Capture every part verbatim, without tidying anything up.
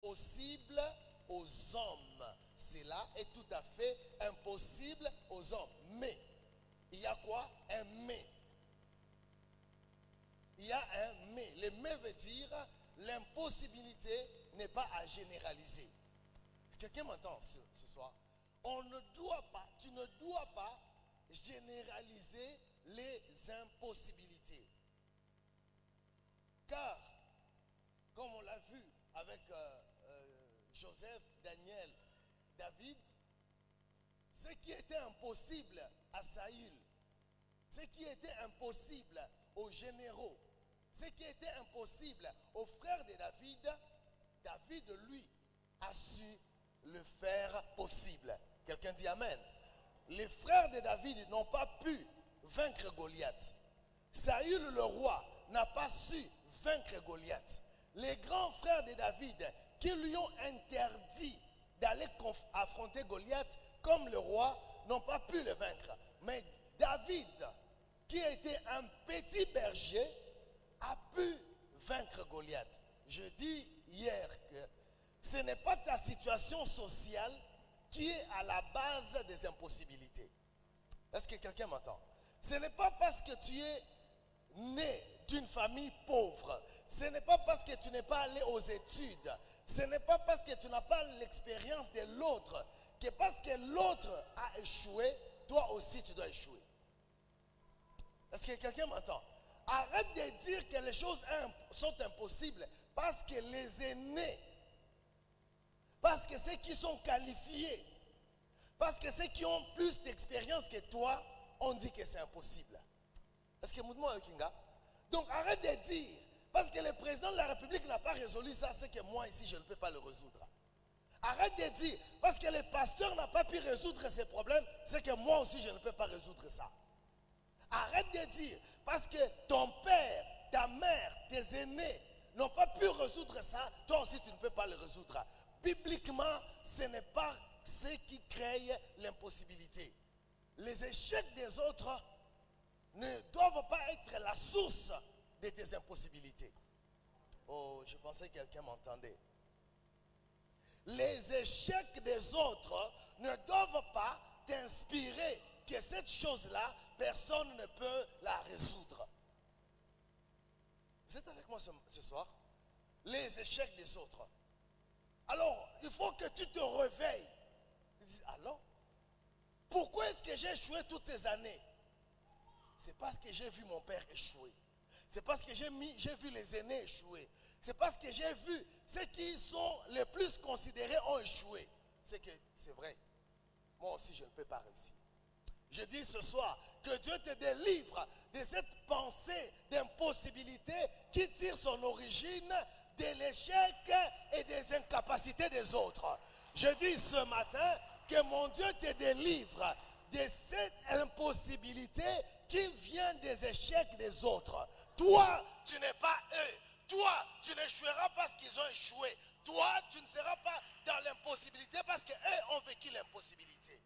impossible aux hommes. Cela est tout à fait impossible aux hommes. Mais, il y a quoi? Un mais. Il y a un mais. Le mais veut dire l'impossibilité n'est pas à généraliser. Quelqu'un m'entend ce, ce soir? On ne doit pas, tu ne dois pas généraliser les impossibilités. Car, comme on l'a vu avec euh, euh, Joseph, Daniel, David, ce qui était impossible à Saül, ce qui était impossible aux généraux, ce qui était impossible aux frères de David, David, lui, a su le faire possible. Quelqu'un dit Amen. Les frères de David n'ont pas pu vaincre Goliath. Saül, le roi, n'a pas su vaincre Goliath. Les grands frères de David qui lui ont interdit d'aller affronter Goliath comme le roi n'ont pas pu le vaincre. Mais David, qui était un petit berger, a pu vaincre Goliath. Je dis hier que ce n'est pas ta situation sociale qui est à la base des impossibilités. Est-ce que quelqu'un m'entend? Ce n'est pas parce que tu es né d'une famille pauvre, ce n'est pas parce que tu n'es pas allé aux études, ce n'est pas parce que tu n'as pas l'expérience de l'autre, que parce que l'autre a échoué, toi aussi tu dois échouer. Est-ce que quelqu'un m'entend? Arrête de dire que les choses sont impossibles parce que les aînés, parce que ceux qui sont qualifiés, parce que ceux qui ont plus d'expérience que toi, on dit que c'est impossible. Est-ce que Moudmo Kinga? Donc arrête de dire, parce que le président de la République n'a pas résolu ça, c'est que moi ici je ne peux pas le résoudre. Arrête de dire, parce que le pasteur n'a pas pu résoudre ces problèmes, c'est que moi aussi je ne peux pas résoudre ça. Arrête de dire, parce que ton père, ta mère, tes aînés n'ont pas pu résoudre ça, toi aussi tu ne peux pas le résoudre. Bibliquement, ce n'est pas ce qui crée l'impossibilité. Les échecs des autres ne doivent pas être la source de tes impossibilités. Oh, je pensais que quelqu'un m'entendait. Les échecs des autres ne doivent pas t'inspirer que cette chose-là, personne ne peut la résoudre. Vous êtes avec moi ce, ce soir? Les échecs des autres. Alors, il faut que tu te réveilles. Tu dis, alors, pourquoi est-ce que j'ai échoué toutes ces années? C'est parce que j'ai vu mon père échouer. C'est parce que j'ai j'ai vu les aînés échouer. C'est parce que j'ai vu ceux qui sont les plus considérés ont échoué. C'est que c'est vrai. Moi aussi, je ne peux pas réussir. Je dis ce soir que Dieu te délivre de cette pensée d'impossibilité qui tire son origine de l'échec et des incapacités des autres. Je dis ce matin que mon Dieu te délivre de cette impossibilité qui vient des échecs des autres. Toi, tu n'es pas eux. Toi, tu n'échoueras pas parce qu'ils ont échoué. Toi, tu ne seras pas dans l'impossibilité parce qu'eux ont vécu l'impossibilité.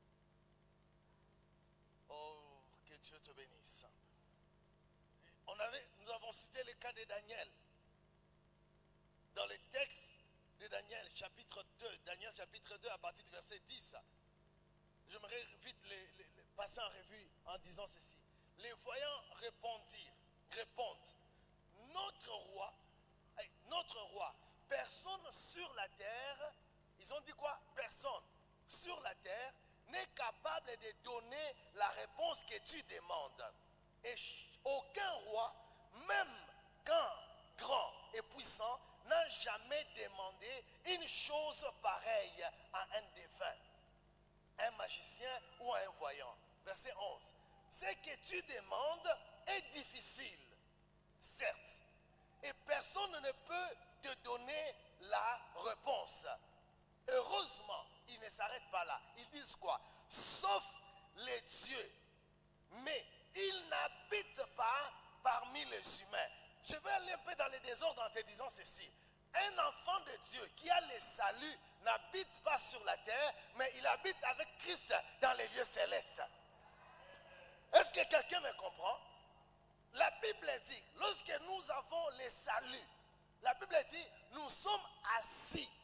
Oh, que Dieu te bénisse. On avait, nous avons cité le cas de Daniel. Dans le texte de Daniel, chapitre deux, Daniel chapitre deux, à partir du verset dix, j'aimerais vite les, les, les passer en revue en disant ceci. Les voyants répondirent, répondent, notre roi, notre roi, personne sur la terre, ils ont dit quoi? Personne sur la terre n'est capable de donner la réponse que tu demandes. Et aucun roi, même quand grand et puissant, n'a jamais demandé une chose pareille à un défunt, un magicien ou un voyant. Verset onze. Ce que tu demandes est difficile, certes, et personne ne peut te donner la réponse. Heureusement, ils ne s'arrêtent pas là. Ils disent quoi? Sauf les dieux. Mais ils n'habitent pas parmi les humains. Je vais aller un peu dans le désordre en te disant ceci. Un enfant de Dieu qui a le salut n'habite pas sur la terre, mais il habite avec Christ dans les lieux célestes. Est-ce que quelqu'un me comprend? La Bible dit, lorsque nous avons le salut, la Bible dit, nous sommes assis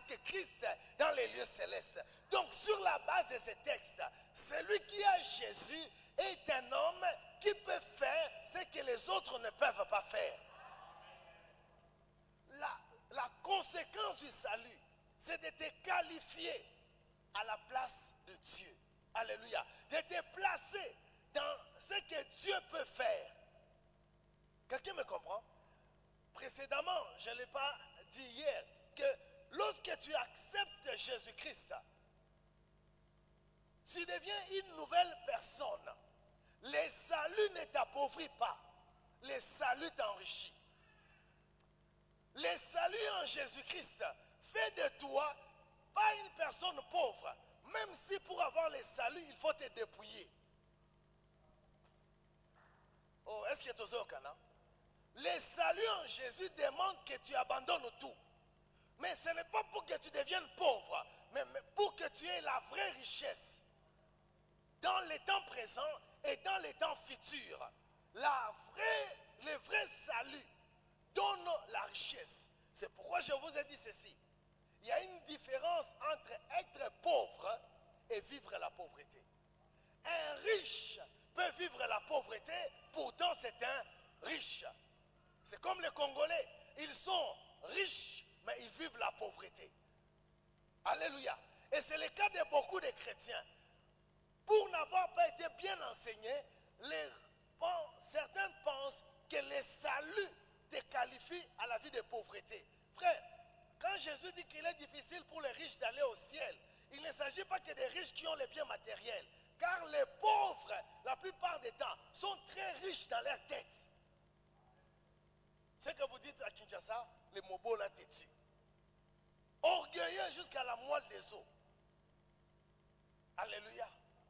avec Christ dans les lieux célestes. Donc sur la base de ces textes, celui qui a Jésus est un homme qui peut faire ce que les autres ne peuvent pas faire. La, la conséquence du salut, c'est de te qualifier à la place de Dieu. Alléluia. De te placer dans ce que Dieu peut faire. Quelqu'un me comprend? Précédemment, je ne l'ai pas dit hier, que lorsque tu acceptes Jésus-Christ, tu deviens une nouvelle personne. Le salut ne t'appauvrit pas. Le salut t'enrichit. Le salut en Jésus-Christ fait de toi pas une personne pauvre. Même si pour avoir le salut, il faut te dépouiller. Oh, est-ce que tu es au Canada? Le salut en Jésus demande que tu abandonnes tout. Mais ce n'est pas pour que tu deviennes pauvre, mais pour que tu aies la vraie richesse. Dans les temps présents et dans les temps futurs. La vraie, le vrai salut donne la richesse. C'est pourquoi je vous ai dit ceci. Il y a une différence entre être pauvre et vivre la pauvreté. Un riche peut vivre la pauvreté, pourtant c'est un riche. C'est comme les Congolais. Ils sont riches, mais ils vivent la pauvreté. Alléluia. Et c'est le cas de beaucoup de chrétiens. Pour n'avoir pas été bien enseignés, les, bon, certains pensent que le salut te qualifie à la vie de pauvreté. Frère, quand Jésus dit qu'il est difficile pour les riches d'aller au ciel, il ne s'agit pas que des riches qui ont les biens matériels. Car les pauvres, la plupart des temps, sont très riches dans leur tête. C'est que vous dites à Kinshasa, les mobos là têtus. Orgueilleux jusqu'à la moelle des os. Alléluia.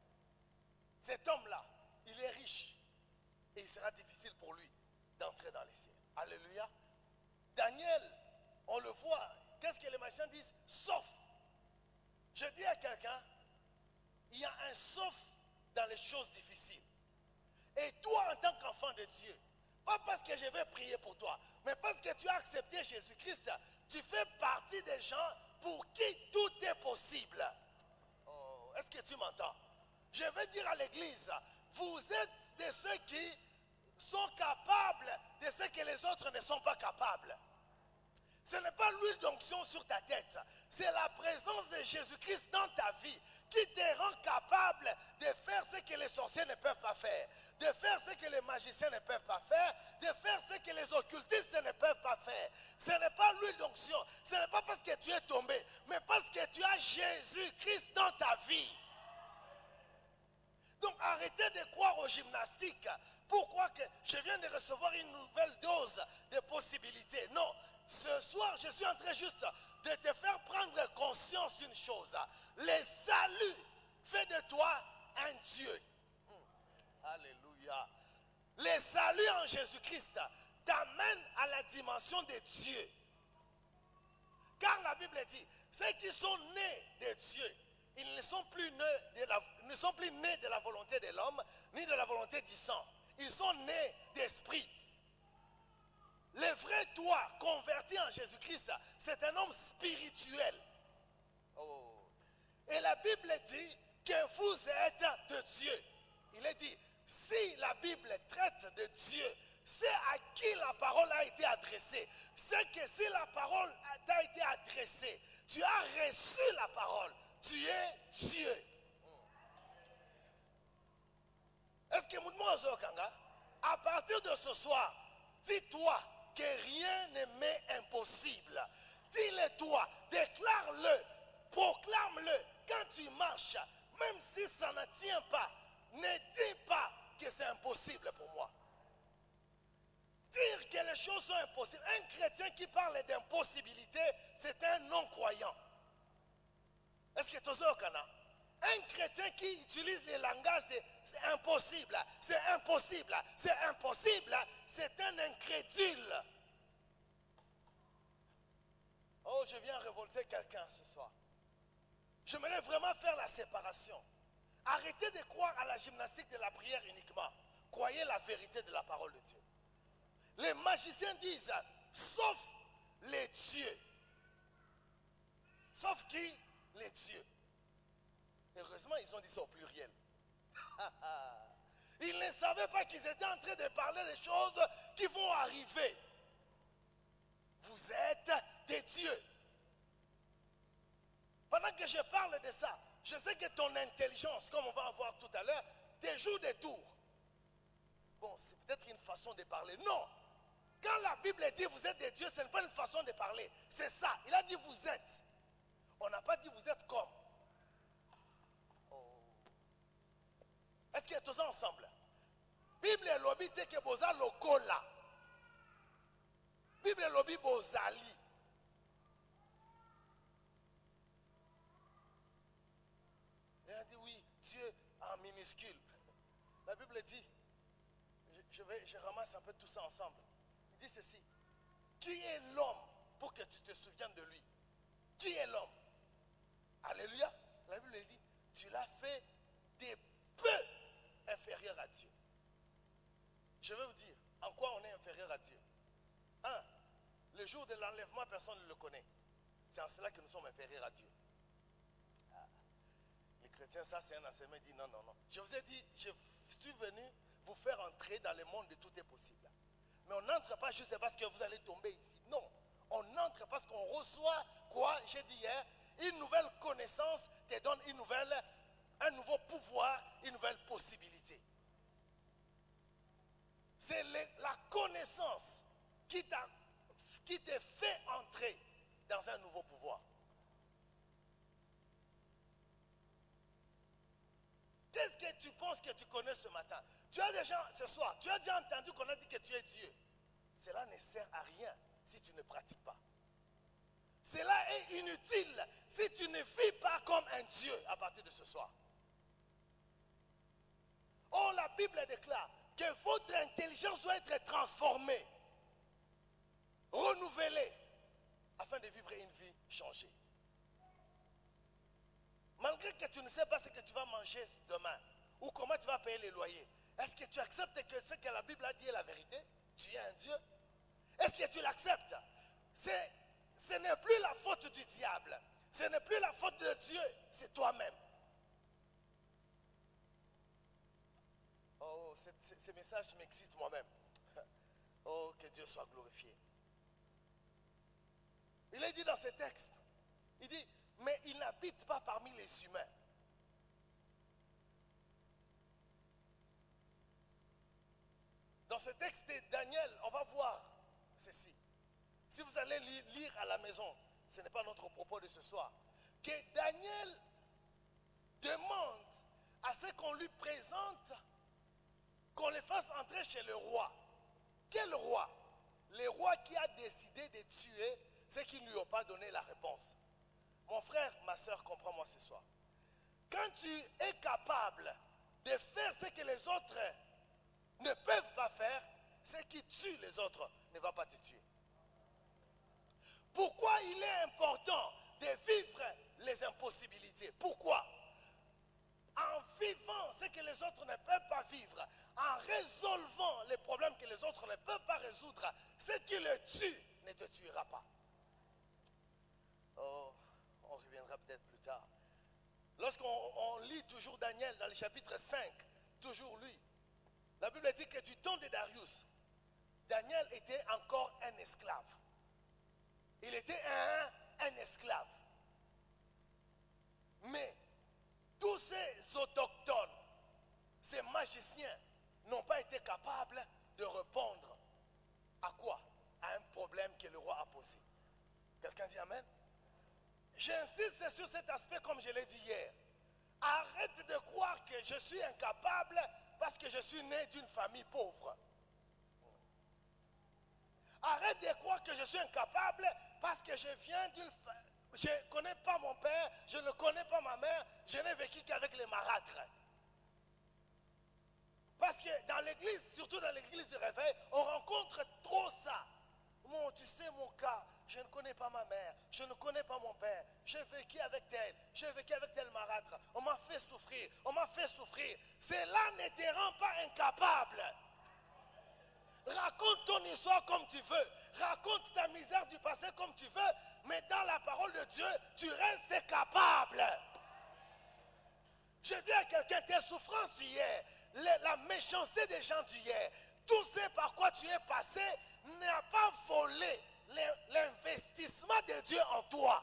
Cet homme-là, il est riche. Et il sera difficile pour lui d'entrer dans les cieux. Alléluia. Daniel, on le voit. Qu'est-ce que les magiciens disent? Sauf. Je dis à quelqu'un, il y a un sauf dans les choses difficiles. Et toi, en tant qu'enfant de Dieu, pas parce que je vais prier pour toi, mais parce que tu as accepté Jésus-Christ, tu fais partie des gens pour qui tout est possible. Oh, est-ce que tu m'entends? Je vais dire à l'église, vous êtes de ceux qui sont capables de ce que les autres ne sont pas capables. Ce n'est pas l'huile d'onction sur ta tête, c'est la présence de Jésus-Christ dans ta vie qui te rend capable de faire ce que les sorciers ne peuvent pas faire, de faire ce que les magiciens ne peuvent pas faire, de faire ce que les occultistes ne peuvent pas faire. Ce n'est pas l'huile d'onction, ce n'est pas parce que tu es tombé, mais parce que tu as Jésus-Christ dans ta vie. Donc arrêtez de croire aux gymnastiques. Pourquoi que je viens de recevoir une nouvelle dose de possibilités? Non, ce soir je suis en train juste de te faire prendre conscience d'une chose. Le salut fait de toi un Dieu. Mmh. Alléluia. Le salut en Jésus-Christ t'amène à la dimension de Dieu. Car la Bible dit, ceux qui sont nés de Dieu, ils ne sont plus nés de la, ne sont plus nés de la volonté de l'homme, ni de la volonté du sang. Ils sont nés d'esprit. Le vrai toi, converti en Jésus-Christ, c'est un homme spirituel. Oh. Et la Bible dit que vous êtes de Dieu. Il est dit, si la Bible traite de Dieu, c'est à qui la parole a été adressée. C'est que si la parole t'a été adressée, tu as reçu la parole. Tu es Dieu. Est-ce que Moudmo Kanga, à partir de ce soir, dis-toi que rien ne m'est impossible. Dis-le toi, déclare-le, proclame-le. Quand tu marches, même si ça ne tient pas, ne dis pas que c'est impossible pour moi. Dire que les choses sont impossibles. Un chrétien qui parle d'impossibilité, c'est un non-croyant. Est-ce que tu es au Canada? Un chrétien qui utilise le langage de c'est impossible, c'est impossible, c'est impossible, c'est un incrédule. Oh, je viens révolter quelqu'un ce soir. J'aimerais vraiment faire la séparation. Arrêtez de croire à la gymnastique de la prière uniquement. Croyez la vérité de la parole de Dieu. Les magiciens disent, sauf les dieux. Sauf qui? Les dieux. Heureusement, ils ont dit ça au pluriel. Ils ne savaient pas qu'ils étaient en train de parler des choses qui vont arriver. Vous êtes des dieux. Pendant que je parle de ça, je sais que ton intelligence, comme on va voir tout à l'heure, te joue des tours. Bon, c'est peut-être une façon de parler. Non. Quand la Bible dit vous êtes des dieux, ce n'est pas une façon de parler. C'est ça. Il a dit vous êtes. On n'a pas dit vous êtes comme. Oh. Est-ce qu'il y a tous ensemble? Bible et lobby te que boza lokola. Bible et lobby bozali. Il a dit oui, Dieu en minuscule. La Bible dit, je, je, vais, je ramasse un peu tout ça ensemble. Il dit ceci. Qui est l'homme pour que tu te souviennes de lui? Qui est l'homme? Alléluia. La Bible dit, tu l'as fait des peu inférieurs à Dieu. Je vais vous dire, en quoi on est inférieur à Dieu. Un, le jour de l'enlèvement, personne ne le connaît. C'est en cela que nous sommes inférieurs à Dieu. Ah. Les chrétiens, ça c'est un enseignement, ils disent non, non, non. Je vous ai dit, je suis venu vous faire entrer dans le monde de tout est possible. Mais on n'entre pas juste parce que vous allez tomber ici. Non, on entre parce qu'on reçoit quoi? J'ai dit hier, une nouvelle connaissance te donne une nouvelle, un nouveau pouvoir, une nouvelle possibilité. C'est la connaissance qui t'a qui te fait entrer dans un nouveau pouvoir. Qu'est-ce que tu penses que tu connais ce matin? Tu as déjà, ce soir, tu as déjà entendu qu'on a dit que tu es Dieu. Cela ne sert à rien si tu ne pratiques pas. Cela est inutile si tu ne vis pas comme un Dieu à partir de ce soir. Or, la Bible déclare que votre intelligence doit être transformée, renouvelée, afin de vivre une vie changée. Malgré que tu ne sais pas ce que tu vas manger demain, ou comment tu vas payer les loyers, est-ce que tu acceptes que ce que la Bible a dit est la vérité? Tu es un Dieu? Est-ce que tu l'acceptes? Ce n'est plus la faute du diable, ce n'est plus la faute de Dieu, c'est toi-même. Oh, ces messages m'excitent moi-même. Oh, que Dieu soit glorifié. Il est dit dans ce texte, il dit, mais il n'habite pas parmi les humains. Dans ce texte de Daniel, on va voir ceci. Si vous allez lire à la maison, ce n'est pas notre propos de ce soir, que Daniel demande à ce qu'on lui présente, qu'on le fasse entrer chez le roi. Quel roi? Le roi qui a décidé de tuer ceux qui ne lui ont pas donné la réponse. Mon frère, ma soeur, comprends-moi ce soir. Quand tu es capable de faire ce que les autres ne peuvent pas faire, ce qui tue les autres ne va pas te tuer. Pourquoi il est important de vivre les impossibilités? Pourquoi? En vivant ce que les autres ne peuvent pas vivre, en résolvant les problèmes que les autres ne peuvent pas résoudre, ce qui le tue ne te tuera pas. Oh, on reviendra peut-être plus tard. Lorsqu'on lit toujours Daniel dans le chapitre cinq, toujours lui, la Bible dit que du temps de Darius, Daniel était encore un esclave. Il était un, un esclave. Mais tous ces autochtones, ces magiciens, n'ont pas été capables de répondre à quoi? À un problème que le roi a posé. Quelqu'un dit Amen? J'insiste sur cet aspect comme je l'ai dit hier. Arrête de croire que je suis incapable parce que je suis né d'une famille pauvre. Arrête de croire que je suis incapable parce que je viens d'une famille. Je ne connais pas mon père, je ne connais pas ma mère, je n'ai vécu qu'avec les marâtres. Parce que dans l'église, surtout dans l'église du réveil, on rencontre trop ça. Bon, tu sais mon cas, je ne connais pas ma mère, je ne connais pas mon père, j'ai vécu avec tel, j'ai vécu avec tel marâtre, on m'a fait souffrir, on m'a fait souffrir. Cela ne te rend pas incapable. Raconte ton histoire comme tu veux, raconte ta misère du passé comme tu veux, mais dans la parole de Dieu, tu restes capable. Je dis à quelqu'un, tes souffrances d'hier, la méchanceté des gens d'hier, tout ce par quoi tu es passé n'a pas volé l'investissement de Dieu en toi.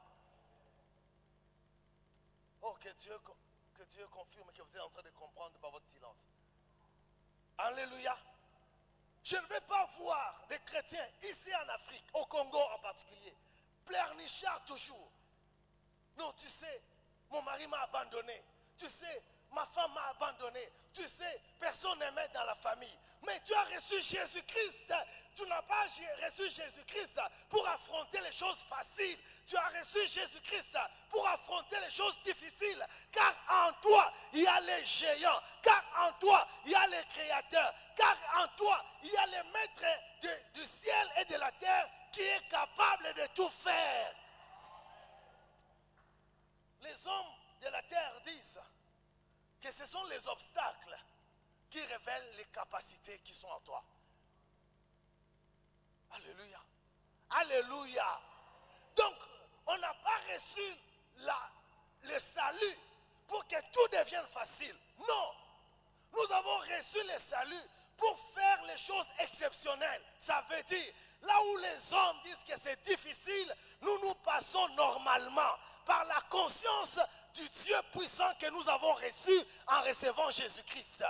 Oh, que Dieu, que Dieu confirme que vous êtes en train de comprendre par votre silence. Alléluia. Je ne vais pas voir des chrétiens ici en Afrique, au Congo en particulier, pleurnichards toujours. Non, tu sais, mon mari m'a abandonné. Tu sais, ma femme m'a abandonné. Tu sais, personne n'aimait dans la famille. Mais tu as reçu Jésus-Christ. Tu n'as pas reçu Jésus-Christ pour affronter les choses faciles. Tu as reçu Jésus-Christ pour affronter les choses difficiles. Car en toi, il y a les géants. Car en toi, il y a les créateurs. Car en toi, il y a les maîtres de, du ciel et de la terre qui est capable de tout faire. Les hommes de la terre disent que ce sont les obstacles qui révèlent les capacités qui sont en toi. Alléluia. Alléluia. Donc, on n'a pas reçu la, le salut pour que tout devienne facile. Non. Nous avons reçu le salut pour faire les choses exceptionnelles. Ça veut dire, là où les hommes disent que c'est difficile, nous nous passons normalement par la conscience du Dieu puissant que nous avons reçu en recevant Jésus-Christ.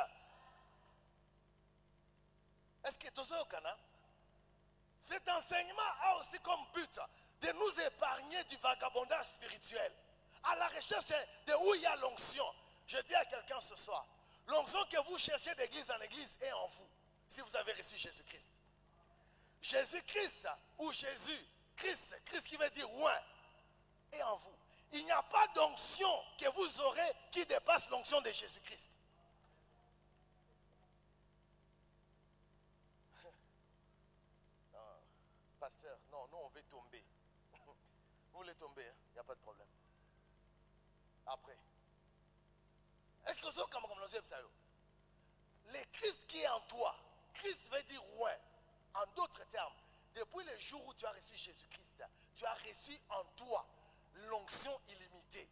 Est-ce que tout ça au Canada? Cet enseignement a aussi comme but de nous épargner du vagabondage spirituel, à la recherche de où il y a l'onction. Je dis à quelqu'un ce soir, l'onction que vous cherchez d'église en église est en vous, si vous avez reçu Jésus-Christ. Jésus-Christ ou Jésus, Christ, Christ qui veut dire oint, est en vous. Il n'y a pas d'onction que vous aurez qui dépasse l'onction de Jésus-Christ. Non, pasteur, non, non, on veut tomber. Vous voulez tomber, il n'y a pas de problème. Après. Est-ce que vous avez comme ça? Le Christ qui est en toi, Christ veut dire oint. En d'autres termes, depuis le jour où tu as reçu Jésus-Christ, tu as reçu en toi l'onction illimitée.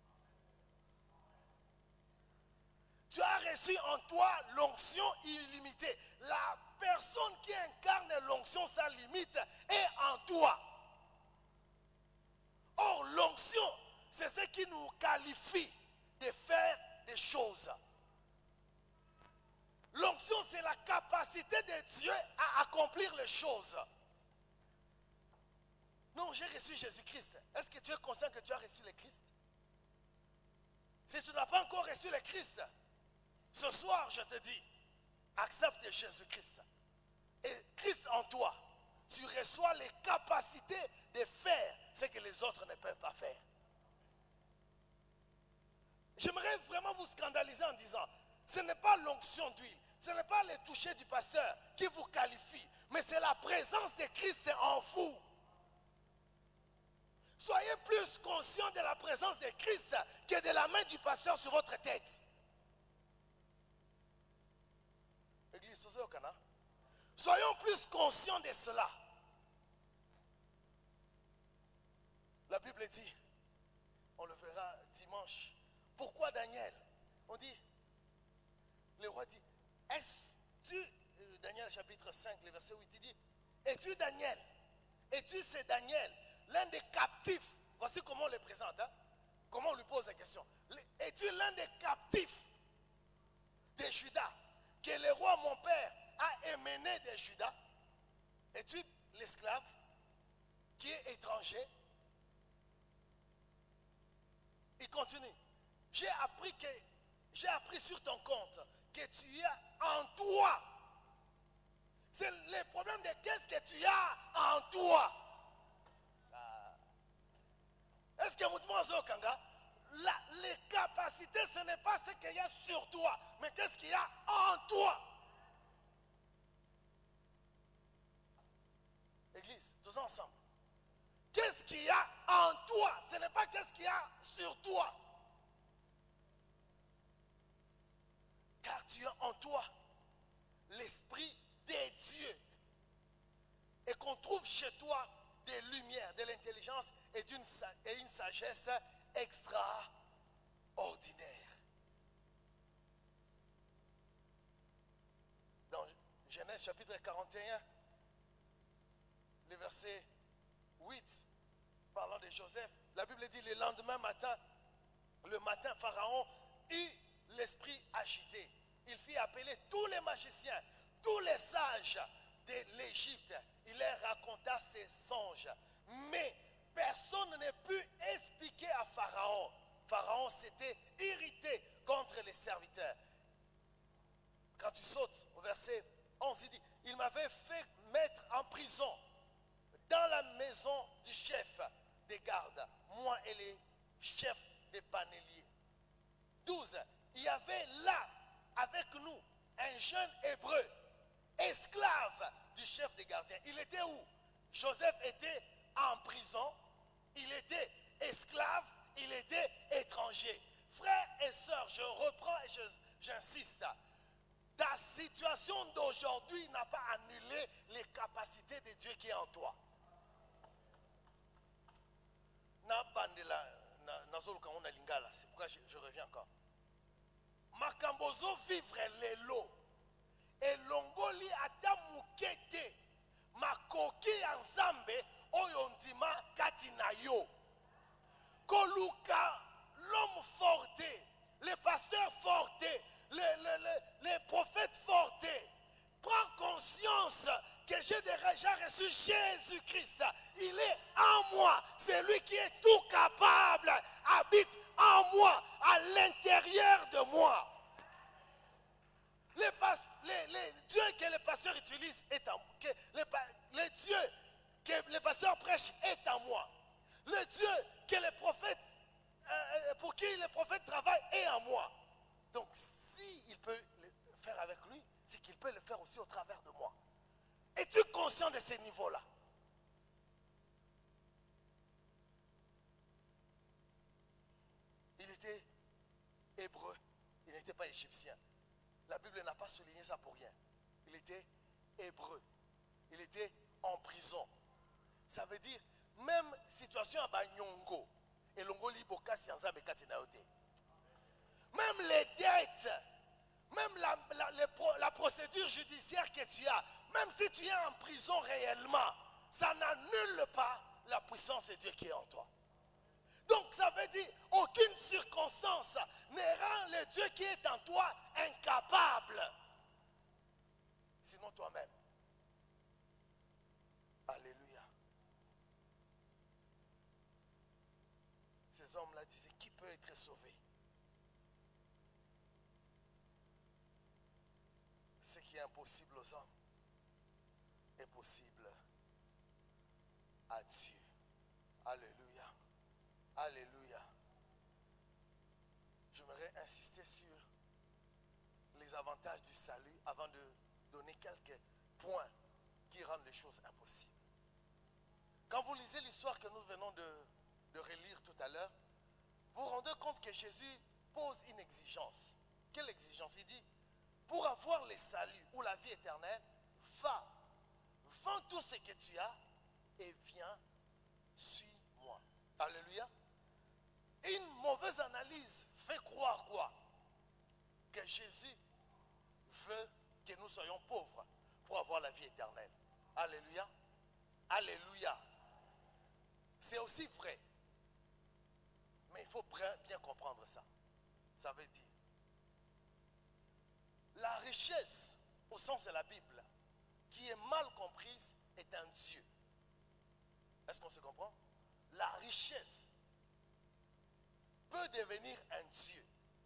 Tu as reçu en toi l'onction illimitée. La personne qui incarne l'onction sans limite est en toi. Or, l'onction, c'est ce qui nous qualifie de faire des choses. L'onction, c'est la capacité de Dieu à accomplir les choses. Non, j'ai reçu Jésus-Christ. Est-ce que tu es conscient que tu as reçu le Christ? Si tu n'as pas encore reçu le Christ, ce soir, je te dis, accepte Jésus-Christ. Et Christ en toi, tu reçois les capacités de faire ce que les autres ne peuvent pas faire. J'aimerais vraiment vous scandaliser en disant, ce n'est pas l'onction d'huile, ce n'est pas le toucher du pasteur qui vous qualifie, mais c'est la présence de Christ en vous. Soyez plus conscient de la présence de Christ que de la main du pasteur sur votre tête. Église, au Canada. Soyons plus conscients de cela. La Bible dit, on le verra dimanche, pourquoi Daniel? On dit, le roi dit, est-ce-tu, Daniel chapitre cinq, le verset huit, il dit, es-tu Daniel? Es-tu c'est Daniel, l'un des captifs? Voici comment on le présente, hein? Comment on lui pose la question. Es-tu l'un des captifs de Juda que le roi mon père a émené de Juda? Es-tu l'esclave qui est étranger? Il continue. J'ai appris que j'ai appris sur ton compte que tu as en toi. C'est le problème de qu'est-ce que tu as en toi. Est-ce que vous demandez au Kanga? La, les capacités, ce n'est pas ce qu'il y a sur toi, mais qu'est-ce qu'il y a en toi. Église, tous ensemble. Qu'est-ce qu'il y a en toi? Ce n'est pas qu'est-ce qu'il y a sur toi. Car tu as en toi l'esprit des dieux. Et qu'on trouve chez toi des lumières, de l'intelligence et, d'une, et une sagesse extraordinaire. Dans Genèse chapitre quarante et un, le verset huit, parlant de Joseph, la Bible dit le lendemain matin, le matin, Pharaon eut l'esprit agité. Il fit appeler tous les magiciens, tous les sages de l'Égypte. Il leur raconta ses songes. Mais personne ne put expliquer à Pharaon. Pharaon s'était irrité contre les serviteurs. Quand tu sautes au verset onze, il dit, il m'avait fait mettre en prison dans la maison du chef des gardes, moi et les chefs des paneliers. douze. Il y avait là avec nous un jeune hébreu, esclave du chef des gardiens. Il était où? Joseph était en prison, il était esclave, il était étranger. Frères et sœurs, je reprends et j'insiste. Ta situation d'aujourd'hui n'a pas annulé les capacités de Dieu qui est en toi. C'est pourquoi je, je reviens encore. Makambozo vivre les lots. Et longoli ata mukete. Makoki ensemble oyondima katinayo. Koluka l'homme forté, les pasteurs fortés, les, les, les, les prophètes fortés. Prends conscience que j'ai déjà reçu Jésus-Christ. Il est en moi. C'est lui qui est tout capable. Habite en moi, à l'intérieur de moi. Les, les, les dieux que les pasteurs utilisent est en moi. Les, les dieux que les pasteurs prêchent est en moi. Le Dieu que les prophètes, euh, pour qui les prophètes travaillent est en moi. Donc, s'il peut le faire avec lui, c'est qu'il peut le faire aussi au travers de moi. Es-tu conscient de ces niveaux-là? Il était hébreu, il n'était pas égyptien. La Bible n'a pas souligné ça pour rien. Il était hébreu, il était en prison. Ça veut dire, même situation à Banyongo, et Longo Liboka Sianza Bekatinaote. Même les dettes, même la, la, les, la procédure judiciaire que tu as, même si tu es en prison réellement, ça n'annule pas la puissance de Dieu qui est en toi. Donc ça veut dire, aucune circonstance ne rend le Dieu qui est en toi incapable. Sinon toi-même. Alléluia. Ces hommes-là disaient, qui peut être sauvé? Ce qui est impossible aux hommes est possible à Dieu. Alléluia. Alléluia. J'aimerais insister sur les avantages du salut avant de donner quelques points qui rendent les choses impossibles. Quand vous lisez l'histoire que nous venons de, de relire tout à l'heure, vous vous rendez compte que Jésus pose une exigence. Quelle exigence? Il dit, pour avoir le salut ou la vie éternelle, va, vends tout ce que tu as et viens, suis-moi. Alléluia. Une mauvaise analyse fait croire quoi? Que Jésus veut que nous soyons pauvres pour avoir la vie éternelle. Alléluia. Alléluia. C'est aussi vrai. Mais il faut bien comprendre ça. Ça veut dire, la richesse, au sens de la Bible, qui est mal comprise, est un Dieu. Est-ce qu'on se comprend? La richesse peut devenir un Dieu.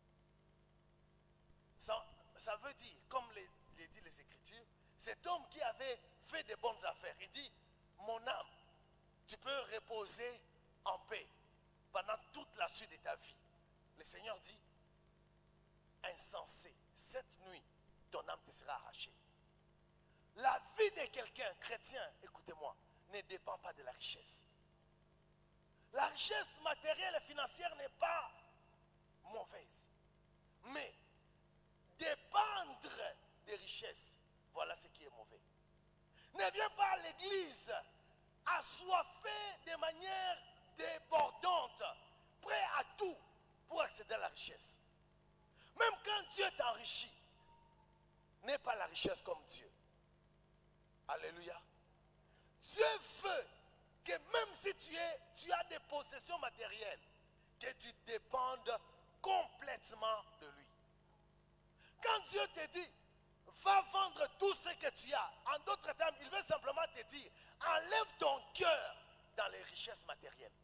Ça, ça veut dire, comme les, les dit les Écritures, cet homme qui avait fait de bonnes affaires, il dit, mon âme, tu peux reposer en paix pendant toute la suite de ta vie. Le Seigneur dit, insensé, cette nuit, ton âme te sera arrachée. La vie de quelqu'un chrétien, écoutez-moi, ne dépend pas de la richesse. La richesse matérielle et financière n'est pas mauvaise. Mais dépendre des richesses, voilà ce qui est mauvais. Ne viens pas à l'église assoiffé de manière débordante, prêt à tout pour accéder à la richesse. Même quand Dieu t'enrichit, n'est pas la richesse comme Dieu. Alléluia. Dieu veut que même si tu, es, tu as des possessions matérielles, que tu dépendes complètement de lui. Quand Dieu te dit, va vendre tout ce que tu as, en d'autres termes, il veut simplement te dire, enlève ton cœur dans les richesses matérielles.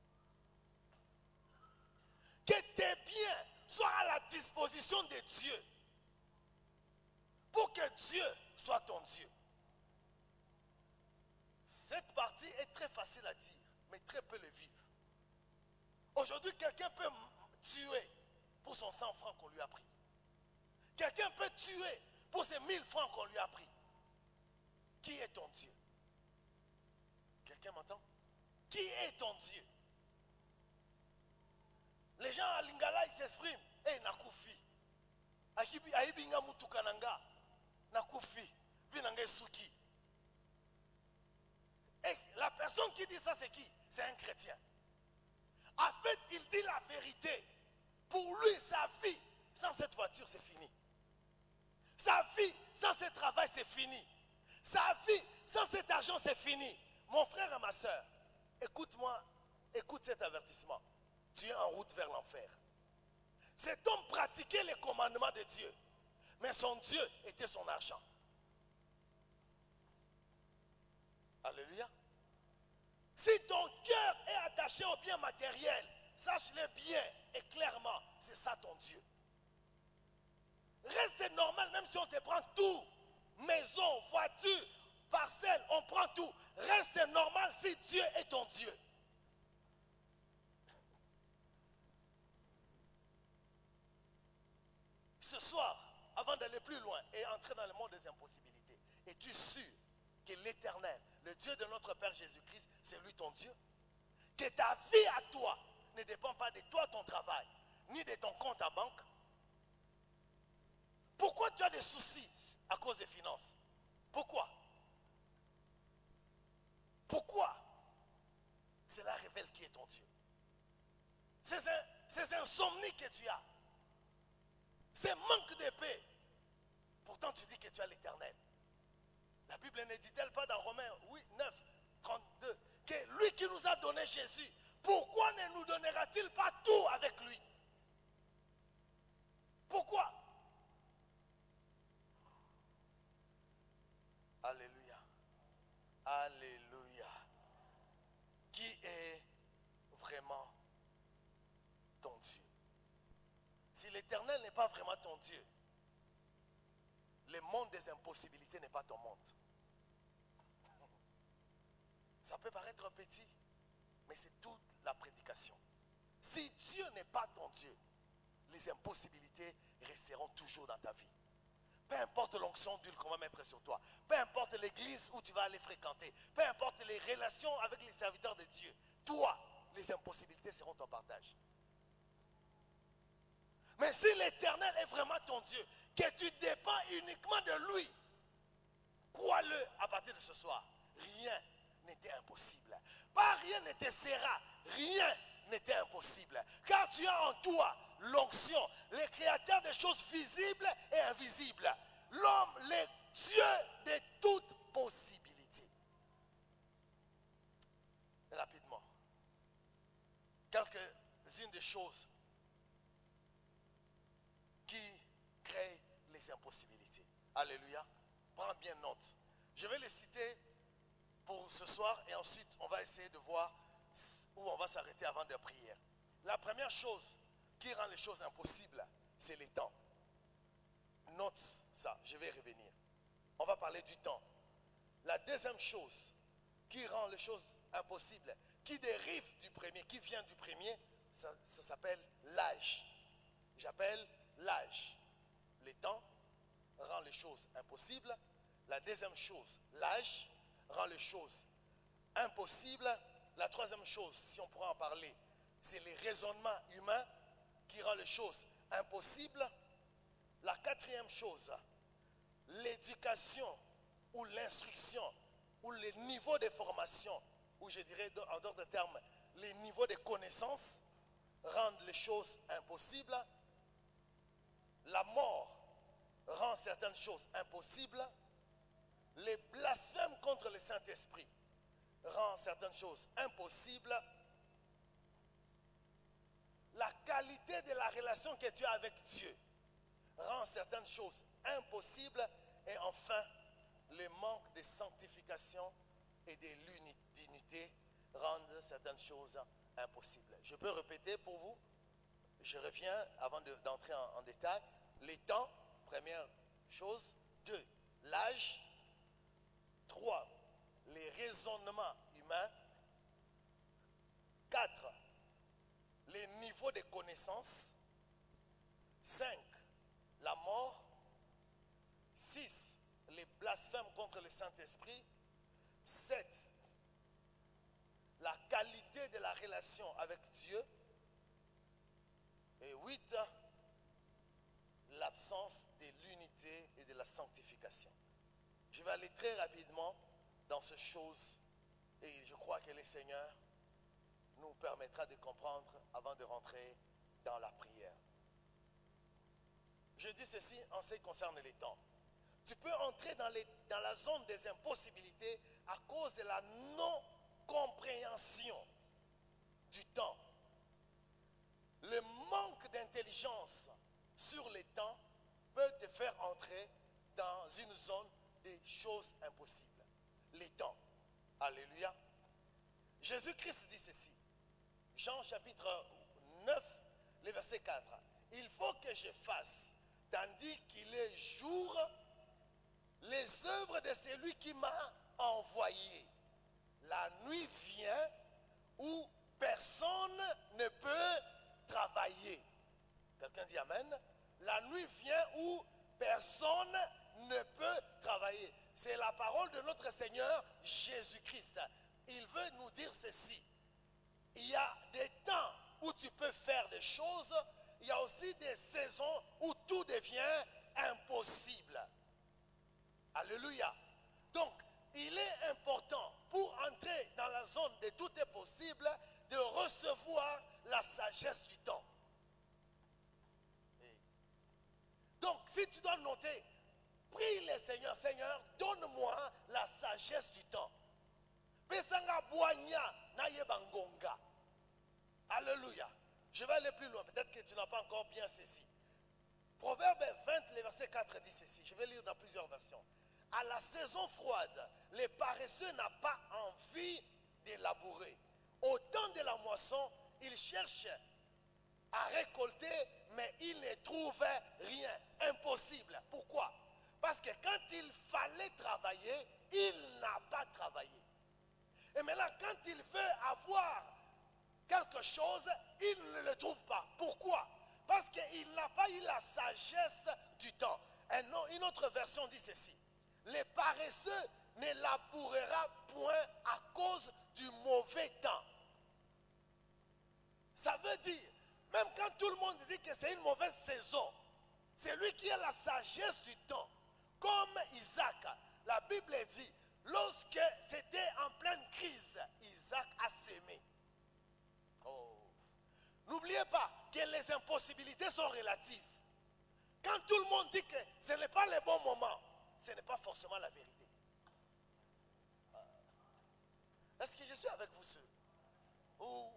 Que tes biens soient à la disposition de Dieu, pour que Dieu soit ton Dieu. Cette partie est très facile à dire, mais très peu le vivre. Aujourd'hui, quelqu'un peut tuer pour son cent francs qu'on lui a pris. Quelqu'un peut tuer pour ses mille francs qu'on lui a pris. Qui est ton Dieu? Quelqu'un m'entend? Qui est ton Dieu? Les gens à Lingala, ils s'expriment. Eh, Nakufi. Aibinga mutukananga. Nakufi. Vinanga suki. Et la personne qui dit ça, c'est qui? C'est un chrétien. En fait, il dit la vérité. Pour lui, sa vie, sans cette voiture, c'est fini. Sa vie, sans ce travail, c'est fini. Sa vie, sans cet argent, c'est fini. Mon frère et ma soeur, écoute-moi, écoute cet avertissement. Tu es en route vers l'enfer. Cet homme pratiquait les commandements de Dieu, mais son Dieu était son argent. Alléluia. Si ton cœur est attaché au bien matériel, sache-le bien et clairement, c'est ça ton Dieu. Reste normal, même si on te prend tout, maison, voiture, parcelle, on prend tout. Reste normal si Dieu est ton Dieu. Ce soir, avant d'aller plus loin et entrer dans le monde des impossibilités, es-tu sûr que l'Éternel, le Dieu de notre Père Jésus-Christ, c'est lui ton Dieu? Que ta vie à toi ne dépend pas de toi, ton travail, ni de ton compte à banque. Pourquoi tu as des soucis à cause des finances? Pourquoi? Pourquoi? Cela révèle qui est ton Dieu. Ces insomnies que tu as, ces manques de paix, pourtant tu dis que tu as l'Éternel. La Bible ne dit-elle pas dans Romains neuf, trente-deux, que lui qui nous a donné Jésus, pourquoi ne nous donnera-t-il pas tout avec lui? Pourquoi? Alléluia. Alléluia. Qui est vraiment ton Dieu? Si l'Éternel n'est pas vraiment ton Dieu, le monde des impossibilités n'est pas ton monde. Ça peut paraître petit, mais c'est toute la prédication. Si Dieu n'est pas ton Dieu, les impossibilités resteront toujours dans ta vie. Peu importe l'onction d'huile qu'on va mettre sur toi, peu importe l'église où tu vas aller fréquenter, peu importe les relations avec les serviteurs de Dieu, toi, les impossibilités seront ton partage. Mais si l'Éternel est vraiment ton Dieu, que tu dépends uniquement de lui, crois-le à partir de ce soir, rien n'était impossible. Pas rien ne te sera, rien n'était impossible. Car tu as en toi l'onction, le créateur des choses visibles et invisibles. L'homme, le Dieu de toute possibilité. Rapidement, quelques-unes des choses qui créent les impossibilités. Alléluia. Prends bien note. Je vais les citer pour ce soir et ensuite on va essayer de voir où on va s'arrêter avant de prier. La première chose qui rend les choses impossibles, c'est le temps. Note ça, je vais revenir. On va parler du temps. La deuxième chose qui rend les choses impossibles, qui dérive du premier, qui vient du premier, ça, ça s'appelle l'âge. J'appelle l'âge. Le temps rend les choses impossibles. La deuxième chose, l'âge rend les choses impossibles. La troisième chose, si on pourrait en parler, c'est les raisonnements humains qui rend les choses impossibles. La quatrième chose, l'éducation ou l'instruction ou le niveau de formation ou je dirais en d'autres termes, les niveaux de connaissances rendent les choses impossibles. La mort rend certaines choses impossibles. Les blasphèmes contre le Saint-Esprit rendent certaines choses impossibles. La qualité de la relation que tu as avec Dieu rend certaines choses impossibles. Et enfin, le manque de sanctification et de l'unité rendent certaines choses impossibles. Je peux répéter pour vous. Je reviens avant d'entrer en, en détail. Les temps, première chose. Deux, l'âge. Trois, les raisonnements humains. Quatre, les niveaux de connaissances. Cinq, la mort. Six, les blasphèmes contre le Saint-Esprit. Sept, la qualité de la relation avec Dieu. Et huit, l'absence de l'unité et de la sanctification. Je vais aller très rapidement dans ces choses et je crois que le Seigneur nous permettra de comprendre avant de rentrer dans la prière. Je dis ceci en ce qui concerne les temps. Tu peux entrer dans, les, dans la zone des impossibilités à cause de la non-compréhension du temps. Le manque d'intelligence sur les temps peut te faire entrer dans une zone des choses impossibles. Les temps. Alléluia. Jésus-Christ dit ceci. Jean chapitre neuf, le verset quatre. Il faut que je fasse, tandis qu'il est jour, les œuvres de celui qui m'a envoyé. La nuit vient où personne ne peut travailler. Quelqu'un dit Amen. La nuit vient où personne ne peut travailler. C'est la parole de notre Seigneur Jésus-Christ. Il veut nous dire ceci. Il y a des temps où tu peux faire des choses. Il y a aussi des saisons où tout devient impossible. Alléluia. Donc, il est important pour entrer dans la zone de tout est possible de recevoir la sagesse du temps. Donc, si tu dois noter, prie le Seigneur, Seigneur, donne-moi la sagesse du temps. Alléluia. Je vais aller plus loin. Peut-être que tu n'as pas encore bien ceci. Proverbe vingt, le verset quatre dit ceci. Je vais lire dans plusieurs versions. À la saison froide, les paresseux n'ont pas envie de labourer. Au temps de la moisson, ils cherchent à récolter, mais ils ne trouvent rien. Impossible. Pourquoi? Parce que quand il fallait travailler, il n'a pas travaillé. Et maintenant, quand il veut avoir quelque chose, il ne le trouve pas. Pourquoi? Parce qu'il n'a pas eu la sagesse du temps. Une autre version dit ceci. Les paresseux ne labourera point à cause du mauvais temps. Ça veut dire, même quand tout le monde dit que c'est une mauvaise saison, c'est lui qui a la sagesse du temps. Comme Isaac, la Bible dit, lorsque c'était en pleine crise, Isaac a sémé. Oh. N'oubliez pas que les impossibilités sont relatives. Quand tout le monde dit que ce n'est pas le bon moment, ce n'est pas forcément la vérité. Est-ce que je suis avec vous, ceux? Ou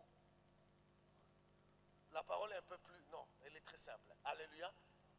la parole est un peu plus... Non, elle est très simple. Alléluia.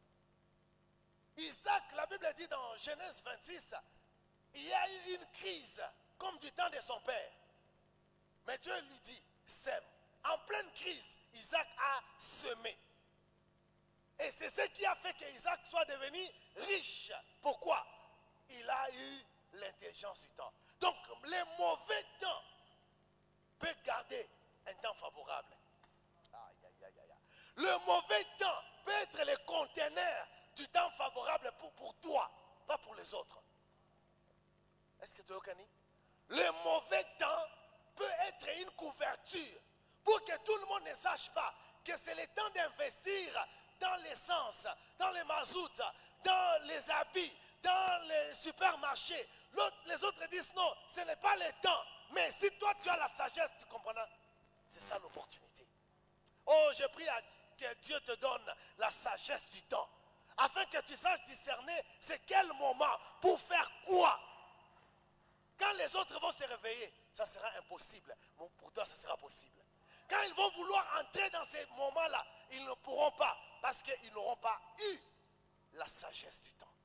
Isaac, la Bible dit dans Genèse vingt-six, il y a eu une crise, comme du temps de son père. Mais Dieu lui dit, sème. En pleine crise, Isaac a semé. Et c'est ce qui a fait qu'Isaac soit devenu riche. Pourquoi? Il a eu l'intelligence du temps. Donc, les mauvais temps peuvent garder un temps favorable. Aïe, aïe, aïe, aïe. Le mauvais temps peut être le conteneur du temps favorable pour, pour toi, pas pour les autres. Est-ce que tu es au cani? Le mauvais temps peut être une couverture pour que tout le monde ne sache pas que c'est le temps d'investir dans l'essence, dans les mazout, dans les habits, dans les supermarchés. Les autres disent non, ce n'est pas le temps. Mais si toi tu as la sagesse, tu comprendras. C'est ça l'opportunité. Oh, je prie à que Dieu te donne la sagesse du temps. Afin que tu saches discerner c'est quel moment pour faire quoi. Quand les autres vont se réveiller, ça sera impossible. Bon, pour toi, ça sera possible. Quand ils vont vouloir entrer dans ces moments-là, ils ne pourront pas. Parce qu'ils n'auront pas eu la sagesse du temps.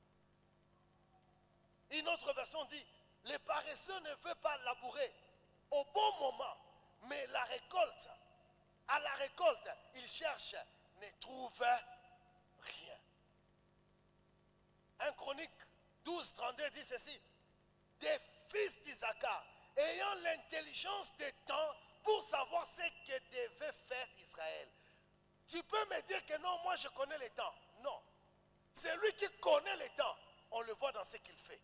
Une autre version dit, les paresseux ne veulent pas labourer au bon moment. Mais la récolte, à la récolte, ils cherchent, ne trouvent rien. un Chronique douze, trente-deux dit ceci. Des fils d'Isaacar, ayant l'intelligence des temps pour savoir ce que devait faire Israël. Tu peux me dire que non, moi je connais les temps. Non. C'est lui qui connaît les temps. On le voit dans ce qu'il fait.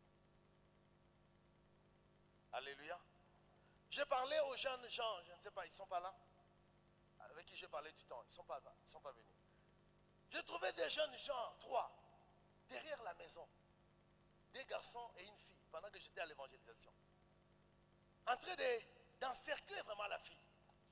Alléluia. J'ai parlé aux jeunes gens, je ne sais pas, ils ne sont pas là. Avec qui j'ai parlé du temps, ils ne sont pas là, ils ne sont pas venus. J'ai trouvé des jeunes gens, trois, derrière la maison. Des garçons et une fille, pendant que j'étais à l'évangélisation. En train d'encercler vraiment la fille.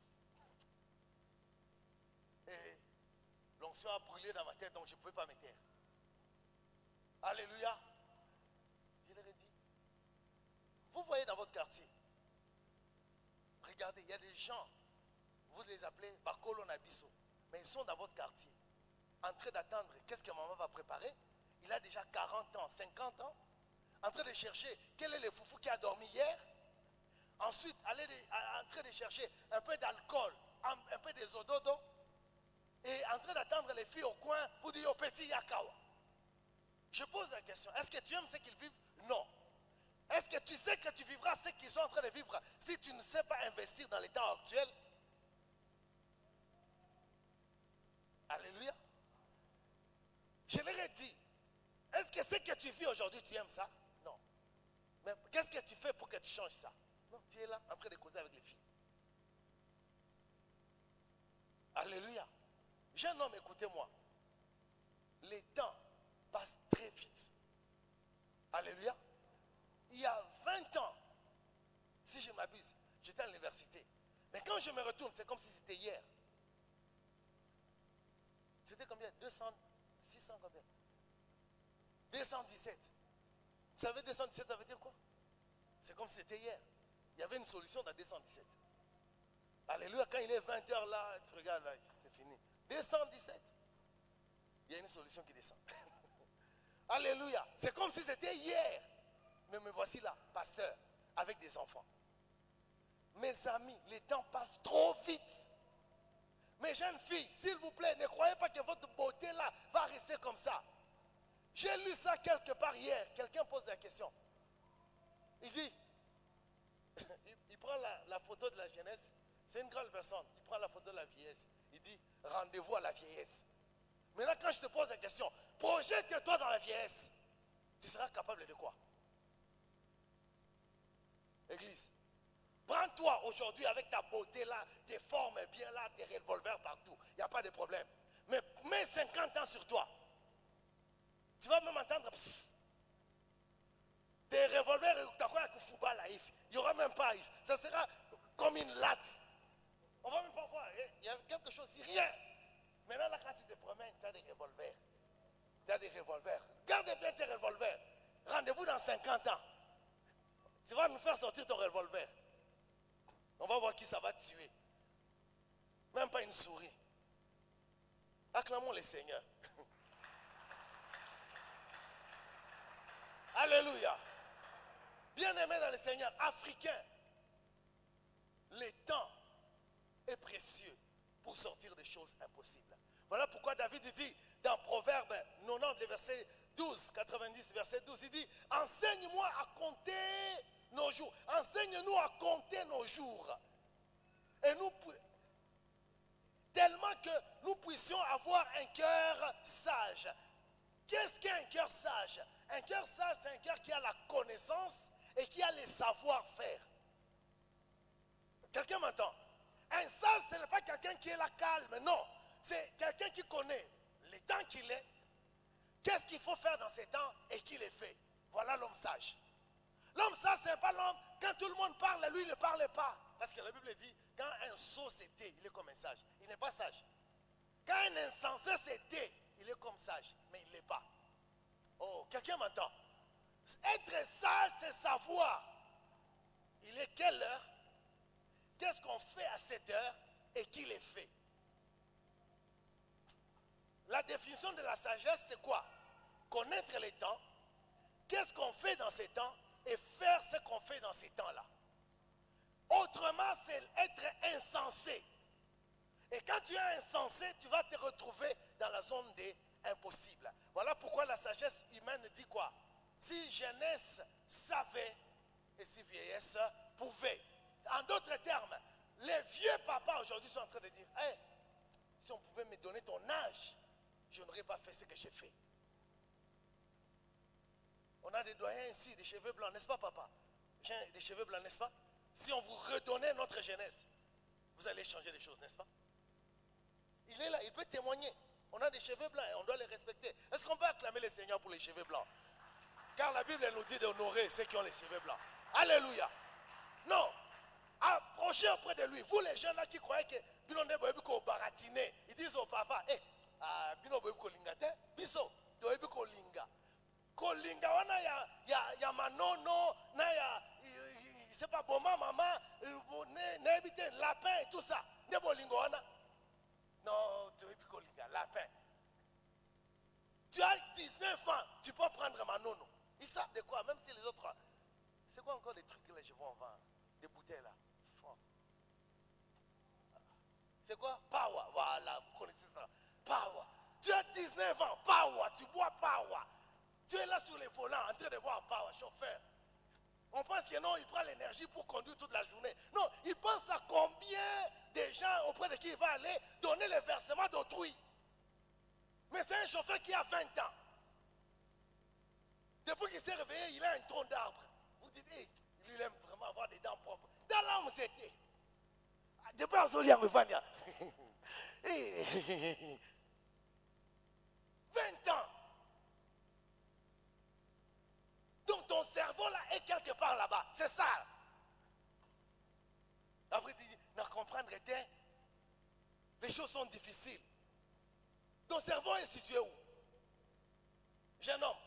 Et l'onction a brûlé dans ma tête, donc je ne pouvais pas me taire. Alléluia. Je leur ai dit, vous voyez dans votre quartier, regardez, il y a des gens, vous les appelez Bakolo Nabiso, mais ils sont dans votre quartier, en train d'attendre, qu'est-ce que maman va préparer? Il a déjà quarante ans, cinquante ans, en train de chercher quel est le foufou qui a dormi hier. Ensuite, aller de, en train de chercher un peu d'alcool, un, un peu de zododo, et en train d'attendre les filles au coin pour dire au petit Yakawa. Je pose la question, est-ce que tu aimes ce qu'ils vivent? Non. Est-ce que tu sais que tu vivras ce qu'ils sont en train de vivre si tu ne sais pas investir dans les temps actuels? Alléluia. Je leur ai dit, est-ce que ce que tu vis aujourd'hui, tu aimes ça? Non. Mais qu'est-ce que tu fais pour que tu changes ça? Non, tu es là en train de causer avec les filles. Alléluia. Jeune homme, écoutez-moi. Les temps passent très vite. Alléluia. Il y a vingt ans, si je m'abuse, j'étais à l'université. Mais quand je me retourne, c'est comme si c'était hier. C'était combien? deux cents, six cents combien? deux cent dix-sept. Vous savez deux cent dix-sept, ça veut dire quoi? C'est comme si c'était hier. Il y avait une solution dans deux cent dix-sept. Alléluia, quand il est vingt heures là, tu regardes là, c'est fini. deux cent dix-sept. Il y a une solution qui descend. Alléluia. C'est comme si c'était hier. Mais me voici là, pasteur, avec des enfants. Mes amis, les temps passent trop vite. Mes jeunes filles, s'il vous plaît, ne croyez pas que votre beauté là va rester comme ça. J'ai lu ça quelque part hier. Quelqu'un pose la question. Il dit, il, il prend la, la photo de la jeunesse. C'est une grande personne. Il prend la photo de la vieillesse. Il dit, rendez-vous à la vieillesse. Mais là, quand je te pose la question, projette-toi dans la vieillesse. Tu seras capable de quoi? Église, prends-toi aujourd'hui avec ta beauté là, tes formes bien là, tes revolvers partout. Il n'y a pas de problème. Mais mets cinquante ans sur toi. Tu vas même entendre psst. Des revolvers, il n'y aura même pas. Ça sera comme une latte. On va même pas voir. Il y a quelque chose, rien. Maintenant, là, quand tu te promènes, tu as des revolvers. Tu as des revolvers. Garde bien tes revolvers. Rendez-vous dans cinquante ans. Tu vas nous faire sortir ton revolver. On va voir qui ça va tuer. Même pas une souris. Acclamons le Seigneur. Alléluia. Bien-aimés dans le Seigneur, africain, le temps est précieux pour sortir des choses impossibles. Voilà pourquoi David dit dans Proverbe quatre-vingt-dix, verset douze, quatre-vingt-dix, verset douze, il dit, enseigne-moi à compter nos jours. Enseigne-nous à compter nos jours. Et nous, tellement que nous puissions avoir un cœur sage. Qu'est-ce qu'un cœur sage? Un cœur sage, c'est un cœur qui a la connaissance et qui a le savoir-faire. Quelqu'un m'entend? Un sage, ce n'est pas quelqu'un qui est là calme, non. C'est quelqu'un qui connaît les temps qu'il est, qu'est-ce qu'il faut faire dans ces temps et qui les fait. Voilà l'homme sage. L'homme sage, ce n'est pas l'homme. Quand tout le monde parle, lui, il ne parle pas. Parce que la Bible dit, quand un sot se tait, il est comme un sage. Il n'est pas sage. Quand un insensé se tait, il est comme sage, mais il ne l'est pas. Oh, quelqu'un m'entend? Être sage, c'est savoir. Il est quelle heure? Qu'est-ce qu'on fait à cette heure et qui les fait? La définition de la sagesse, c'est quoi? Connaître les temps, qu'est-ce qu'on fait dans ces temps et faire ce qu'on fait dans ces temps-là. Autrement, c'est être insensé. Et quand tu es insensé, tu vas te retrouver dans la zone des impossibles. Voilà pourquoi la sagesse humaine dit quoi? Si jeunesse savait et si vieillesse pouvait. En d'autres termes, les vieux papas aujourd'hui sont en train de dire, hey, si on pouvait me donner ton âge, je n'aurais pas fait ce que j'ai fait. On a des doyens ici, des cheveux blancs, n'est-ce pas, papa? Des cheveux blancs, n'est-ce pas? Si on vous redonnait notre jeunesse, vous allez changer les choses, n'est-ce pas? Il est là, il peut témoigner. On a des cheveux blancs et on doit les respecter. Est-ce qu'on peut acclamer le Seigneur pour les cheveux blancs? Car la Bible nous dit d'honorer ceux qui ont les cheveux blancs. Alléluia. Non. Approchez auprès de lui. Vous les jeunes là qui croyez que Bilonde Boyebiko baratiné, ils disent au papa, hé, Bilonde Boyebiko lingate, biso, Boyebiko linga. Kolinga wana ya ya ya manono na ya c'est pas bon maman ne habite lapin et tout ça. Ne bolingo wana. Non, Boyebiko linga lapin. Tu as dix-neuf ans, tu peux prendre manono. Ils savent de quoi, même si les autres. C'est quoi encore les trucs que je vois en vent? Des bouteilles là, France. C'est quoi? Power, voilà, vous connaissez ça. Power. Tu as dix-neuf ans, Power, tu bois Power. Tu es là sur les volants en train de boire Power, chauffeur. On pense que non, il prend l'énergie pour conduire toute la journée. Non, il pense à combien de gens auprès de qui il va aller donner le versement d'autrui. Mais c'est un chauffeur qui a vingt ans. Depuis qu'il s'est réveillé, il a un tronc d'arbre. Vous dites, hey, lui, il aime vraiment avoir des dents propres. Dans l'âme, c'était. Depuis un soleil, on va dire. vingt ans. Donc ton cerveau là est quelque part là-bas. C'est ça. Après, tu dis, non, comprendre, les choses sont difficiles. Ton cerveau est situé où? Jeune homme.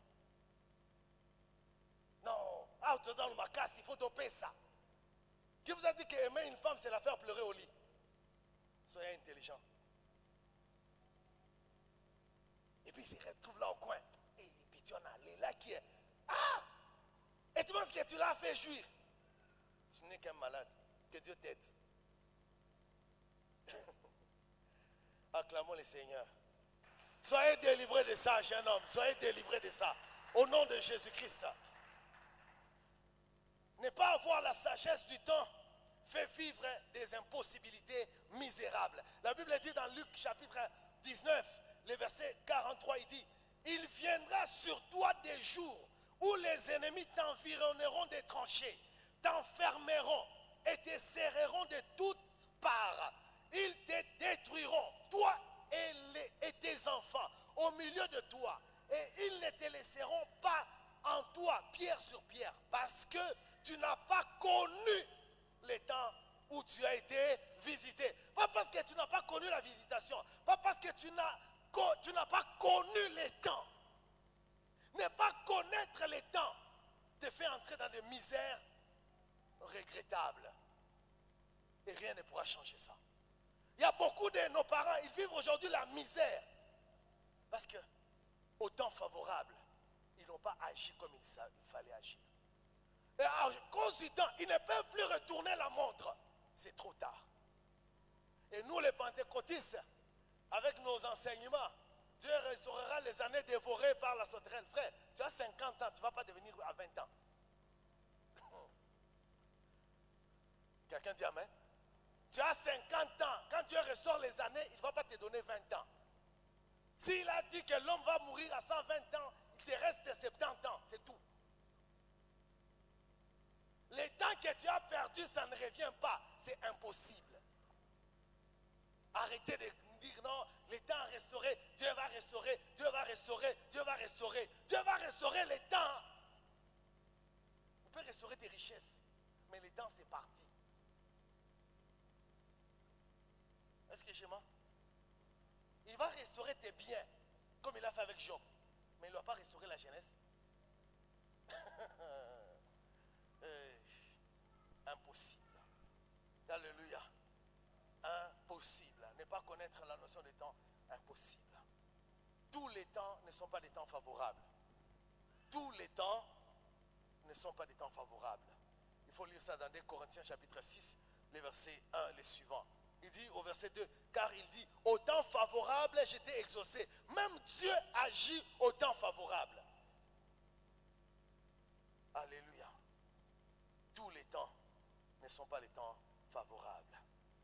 Non, out dans ma casse, il faut doper ça. Qui vous a dit qu'aimer une femme, c'est la faire pleurer au lit? Soyez intelligent. Et puis il se retrouve là au coin. Et puis tu en as les là qui est. Ah! Et tu penses que tu l'as fait jouir? Tu n'es qu'un malade. Que Dieu t'aide. Acclamons le Seigneur. Soyez délivrés de ça, jeune homme. Soyez délivrés de ça. Au nom de Jésus-Christ. Ne pas avoir la sagesse du temps fait vivre des impossibilités misérables. La Bible dit dans Luc chapitre dix-neuf, le verset quarante-trois, il dit, il viendra sur toi des jours où les ennemis t'environneront des tranchées, t'enfermeront et te serreront de toutes parts. Ils te détruiront, toi et, les, et tes enfants, au milieu de toi. Et ils ne te laisseront pas en toi, pierre sur pierre, parce que tu n'as pas connu les temps où tu as été visité. Pas parce que tu n'as pas connu la visitation, pas parce que tu n'as tu n'as pas connu les temps. Ne pas connaître les temps te fait entrer dans des misères regrettables. Et rien ne pourra changer ça. Il y a beaucoup de nos parents, ils vivent aujourd'hui la misère. Parce que, au temps favorable, ils n'ont pas agi comme il, il fallait agir. Et à cause du temps, ils ne peuvent plus retourner la montre. C'est trop tard. Et nous, les pentecôtistes, avec nos enseignements, Dieu restaurera les années dévorées par la sauterelle. Frère, tu as cinquante ans, tu ne vas pas devenir à vingt ans. Quelqu'un dit amen? Tu as cinquante ans, quand Dieu restaure les années, il ne va pas te donner vingt ans. S'il a dit que l'homme va mourir à cent vingt ans, il te reste soixante-dix ans, c'est tout. Les temps que tu as perdus, ça ne revient pas, c'est impossible. Arrêtez de dire non, les temps restaurés, Dieu va restaurer, Dieu va restaurer, Dieu va restaurer, Dieu va restaurer les temps. restaurer tes richesses. Mais le temps, c'est parti. Est-ce que j'ai moi? Il va restaurer tes biens, comme il a fait avec Job. Mais il ne va pas restaurer la jeunesse. euh, impossible. Alléluia. Impossible. Ne pas connaître la notion de temps, impossible. Tous les temps ne sont pas des temps favorables. Tous les temps ne sont pas des temps favorables. Il faut lire ça dans deux Corinthiens chapitre six, les versets un, les suivants. Il dit au verset deux, car il dit, au temps favorable, j'étais exaucé. Même Dieu agit au temps favorable. Alléluia. Tous les temps ne sont pas les temps favorables.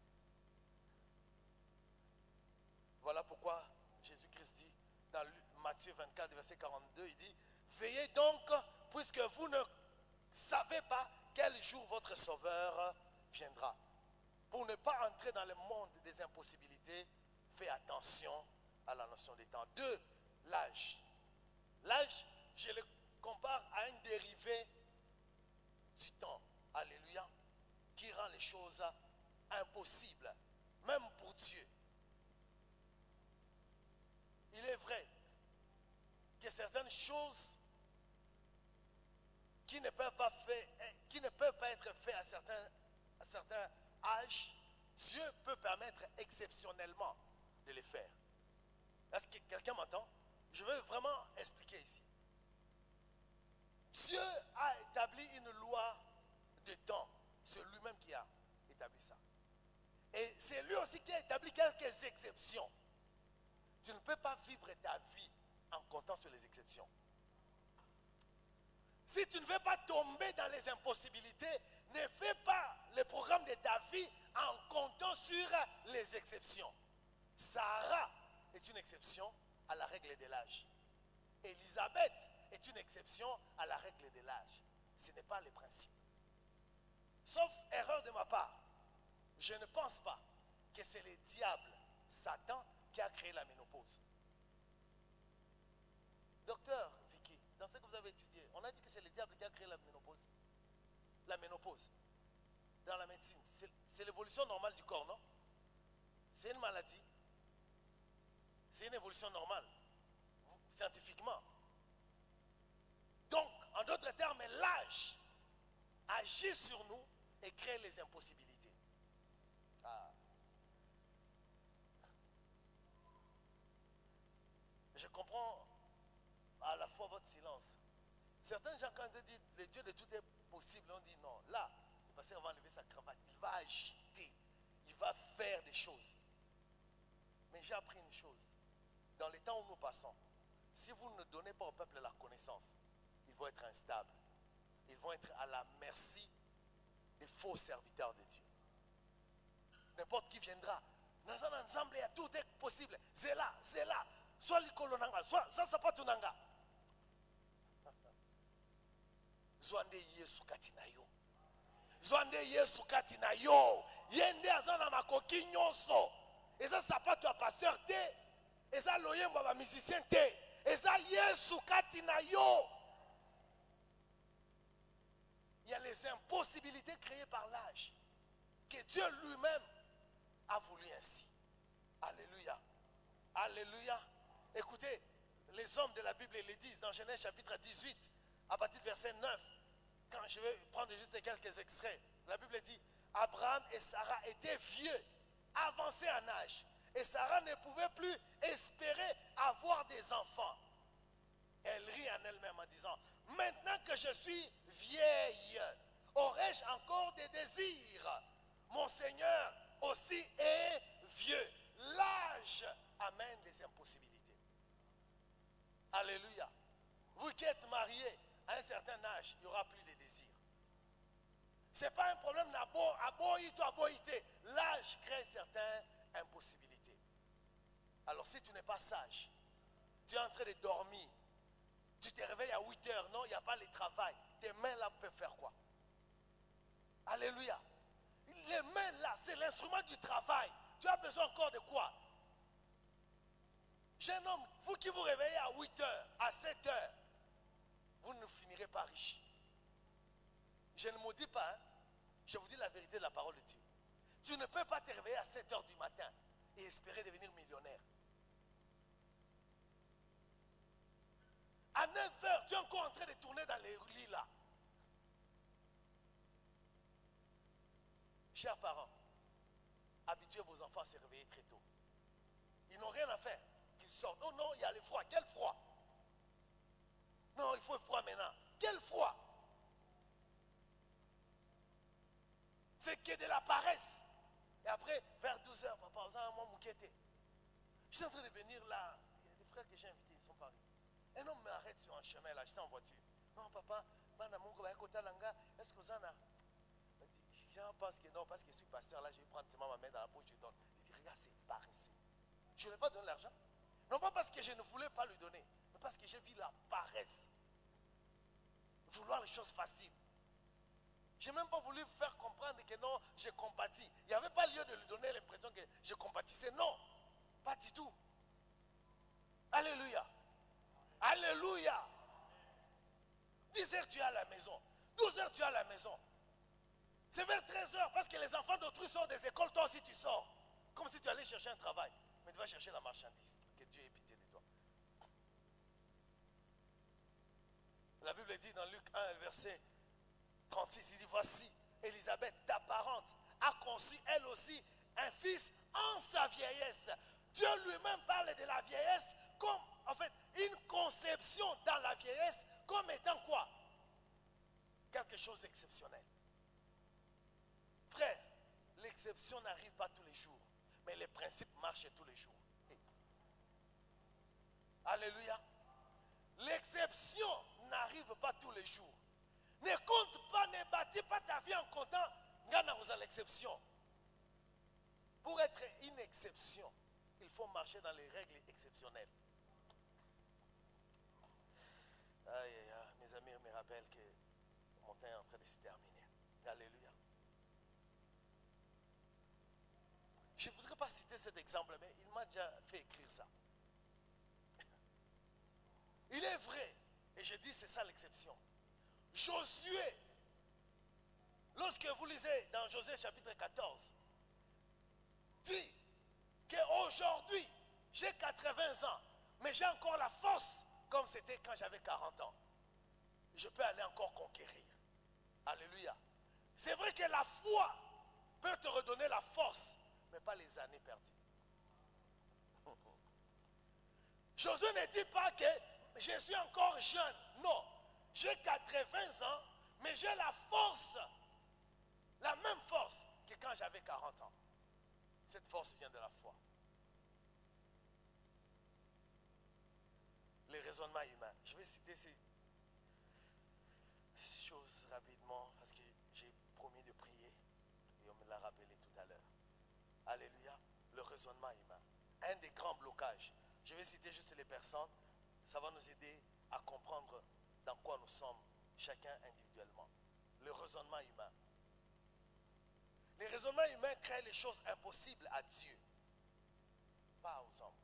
Voilà pourquoi Jésus-Christ dit dans Matthieu vingt-quatre, verset quarante-deux, il dit, veillez donc, puisque vous ne savez pas quel jour votre Sauveur viendra. Pour ne pas entrer dans le monde des impossibilités, fais attention à la notion des temps. Deux, l'âge. L'âge, je le compare à un dérivé du temps. Alléluia. Qui rend les choses impossibles, même pour Dieu. Il est vrai que certaines choses qui ne peuvent pas, faire, qui ne peuvent pas être faites à certains, à certains âges, Dieu peut permettre exceptionnellement de les faire. Est-ce que quelqu'un m'entend? Je veux vraiment expliquer ici. Dieu a établi une loi de temps. C'est lui-même qui a établi ça. Et c'est lui aussi qui a établi quelques exceptions. Tu ne peux pas vivre ta vie en comptant sur les exceptions. Si tu ne veux pas tomber dans les impossibilités, ne fais pas le programme de ta vie en comptant sur les exceptions. Sarah est une exception à la règle de l'âge. Élisabeth est une exception à la règle de l'âge. Ce n'est pas le principe. Sauf erreur de ma part, je ne pense pas que c'est le diable, Satan, qui a créé la ménopause. Docteur Vicky, dans ce que vous avez étudié, on a dit que c'est le diable qui a créé la ménopause. La ménopause, dans la médecine, c'est l'évolution normale du corps, non? C'est une maladie. C'est une évolution normale, scientifiquement. Donc, en d'autres termes, l'âge agit sur nous et crée les impossibilités. Ah. Je comprends à la fois votre silence. Certains gens, quand ils disent le Dieu de tout est possible, on dit non. Là, le pasteur va enlever sa cravate, il va agiter, il va faire des choses. Mais j'ai appris une chose. Dans les temps où nous passons, si vous ne donnez pas au peuple la connaissance, ils vont être instables. Ils vont être à la merci des faux serviteurs de Dieu. N'importe qui viendra. Dans un ensemble, il y a tout est possible. C'est là, c'est là. Soit l'ikolonanga, soit ça, ça pas tunanga. Zwande Yesu katina yo. Zwande Yesu katina yo. Yende azana makoki nyonso. Et ça, ça pas toi pasteur te. Et ça, loyemba ba musicien te. Et ça, Yesu katina yo. Il y a les impossibilités créées par l'âge. Que Dieu lui-même a voulu ainsi. Alléluia. Alléluia. Écoutez, les hommes de la Bible les disent dans Genèse chapitre dix-huit, à partir du verset neuf, quand je vais prendre juste quelques extraits, la Bible dit, Abraham et Sarah étaient vieux, avancés en âge, et Sarah ne pouvait plus espérer avoir des enfants. Elle rit en elle-même en disant, maintenant que je suis vieille, aurais-je encore des désirs? Mon Seigneur aussi est vieux. L'âge amène des impossibilités. Alléluia. Vous qui êtes mariés à un certain âge, il n'y aura plus de désirs. Ce n'est pas un problème d'aboïté. L'âge crée certaines impossibilités. Alors si tu n'es pas sage, tu es en train de dormir, tu te réveilles à huit heures, non, il n'y a pas le travail. Tes mains là peuvent faire quoi? Alléluia. Les mains là, c'est l'instrument du travail. Tu as besoin encore de quoi? Jeune homme, vous qui vous réveillez à huit heures, à sept heures, vous ne finirez pas riche. Je ne maudis pas, hein. Je vous dis la vérité de la parole de Dieu. Tu ne peux pas te réveiller à sept heures du matin et espérer devenir millionnaire. À neuf heures, tu es encore en train de tourner dans les lits là. Chers parents, habituez vos enfants à se réveiller très tôt. Ils n'ont rien à faire. Qu'ils sortent. Oh non, il y a le froid. Quel froid? Non, il faut le froid maintenant. Quel froid? C'est que de la paresse. Et après, vers douze heures, papa, vous avez un mouqueté. Je suis en train de venir là. Il y a des frères que j'ai invités, ils sont pas arrivés. Un homme m'arrête sur un chemin là, j'étais en voiture. Non, papa, est-ce que vous en a? Je pense que non, parce que je suis pasteur là, je vais prendre ma main dans la poche, je donne. Il dit, regarde, c'est paresseux. Je ne lui ai pas donné l'argent. Non pas parce que je ne voulais pas lui donner, mais parce que j'ai vu la paresse. Vouloir les choses faciles. Je n'ai même pas voulu faire comprendre que non, je compatis. Il n'y avait pas lieu de lui donner l'impression que je compatissais. Non, pas du tout. Alléluia. Alléluia. dix heures tu es à la maison. douze heures tu es à la maison. C'est vers treize heures parce que les enfants d'autrui sortent des écoles, toi aussi tu sors. Comme si tu allais chercher un travail. Mais tu vas chercher la marchandise. Que Dieu ait pitié de toi. La Bible dit dans Luc un, verset trente-six, il dit, voici, Élisabeth, ta parente, a conçu elle aussi un fils en sa vieillesse. Dieu lui-même parle de la vieillesse comme, en fait, une conception dans la vieillesse comme étant quoi? Quelque chose d'exceptionnel. Frère, l'exception n'arrive pas tous les jours, mais les principes marchent tous les jours. Alléluia. L'exception n'arrive pas tous les jours. Ne compte pas, ne bâtis pas ta vie en comptant Gana vous a l'exception. Pour être une exception, il faut marcher dans les règles exceptionnelles. Aïe, aïe, aïe, mes amis me rappellent que mon temps est en train de se terminer. Alléluia. Je ne voudrais pas citer cet exemple, mais il m'a déjà fait écrire ça. Il est vrai, et je dis c'est ça l'exception. Josué, lorsque vous lisez dans Josué chapitre quatorze, dit qu'aujourd'hui, j'ai quatre-vingts ans, mais j'ai encore la force comme c'était quand j'avais quarante ans. Je peux aller encore conquérir. Alléluia. C'est vrai que la foi peut te redonner la force, mais pas les années perdues. Josué ne dit pas que je suis encore jeune. Non, j'ai quatre-vingts ans, mais j'ai la force, la même force que quand j'avais quarante ans. Cette force vient de la foi. Les raisonnements humains. Je vais citer ces choses rapidement parce que j'ai promis de prier et on me l'a rappelé tout à l'heure. Alléluia. Le raisonnement humain. Un des grands blocages. Je vais citer juste les personnes. Ça va nous aider à comprendre dans quoi nous sommes, chacun individuellement. Le raisonnement humain. Les raisonnements humains créent les choses impossibles à Dieu, pas aux hommes.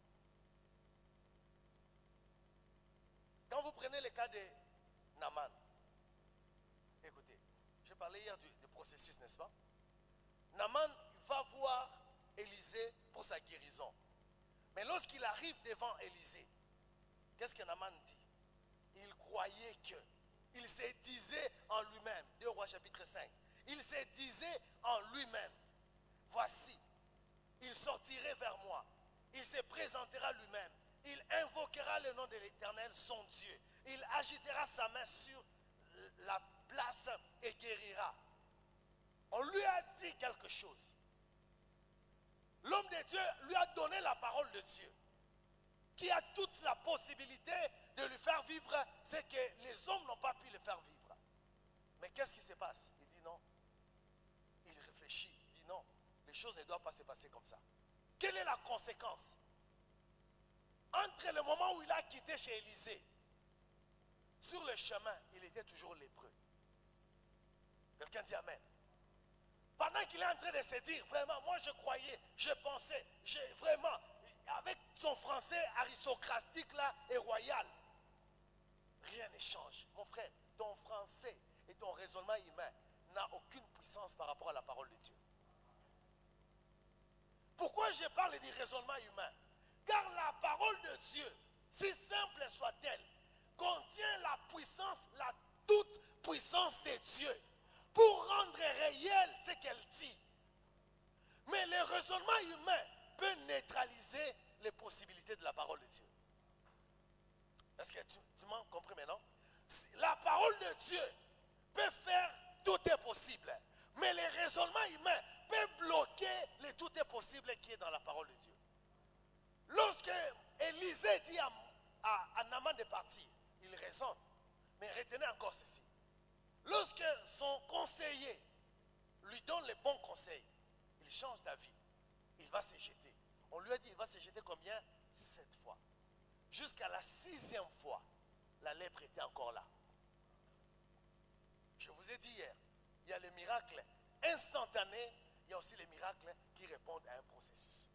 Quand vous prenez le cas de Naaman, écoutez, j'ai parlé hier du, du processus, n'est-ce pas? Naaman va voir Élisée pour sa guérison. Mais lorsqu'il arrive devant Élisée, qu'est-ce que Naaman dit? Il croyait que, il se disait en lui-même, deux Rois chapitre cinq, il se disait en lui-même, voici, il sortirait vers moi, il se présentera lui-même, il invoquera le nom de l'Éternel, son Dieu, il agitera sa main sur la place et guérira. On lui a dit quelque chose. L'homme de Dieu lui a donné la parole de Dieu, qui a toute la possibilité de lui faire vivre ce que les hommes n'ont pas pu le faire vivre. Mais qu'est-ce qui se passe? Il dit non. Il réfléchit, il dit non, les choses ne doivent pas se passer comme ça. Quelle est la conséquence? Entre le moment où il a quitté chez Élisée, sur le chemin, il était toujours lépreux. Quelqu'un dit amen. Pendant qu'il est en train de se dire, vraiment, moi je croyais, je pensais, j'ai vraiment, avec son français aristocratique là et royal, rien ne change. Mon frère, ton français et ton raisonnement humain n'a aucune puissance par rapport à la parole de Dieu. Pourquoi je parle du raisonnement humain? Car la parole de Dieu, si simple soit-elle, contient la puissance, la toute puissance de Dieu pour rendre réel ce qu'elle dit. Mais le raisonnement humain peut neutraliser les possibilités de la parole de Dieu. Est-ce que tu, tu m'as compris maintenant? La parole de Dieu peut faire tout est possible. Mais le raisonnement humain peut bloquer le tout est possible qui est dans la parole de Dieu. Lorsque Élisée dit à, à, à Naaman de partir, il raisonne. Mais retenez encore ceci. Lorsque son conseiller lui donne les bons conseils, il change d'avis. Il va se jeter. On lui a dit, il va se jeter combien? Sept fois. Jusqu'à la sixième fois, la lèpre était encore là. Je vous ai dit hier, il y a les miracles instantanés, il y a aussi les miracles qui répondent à un processus.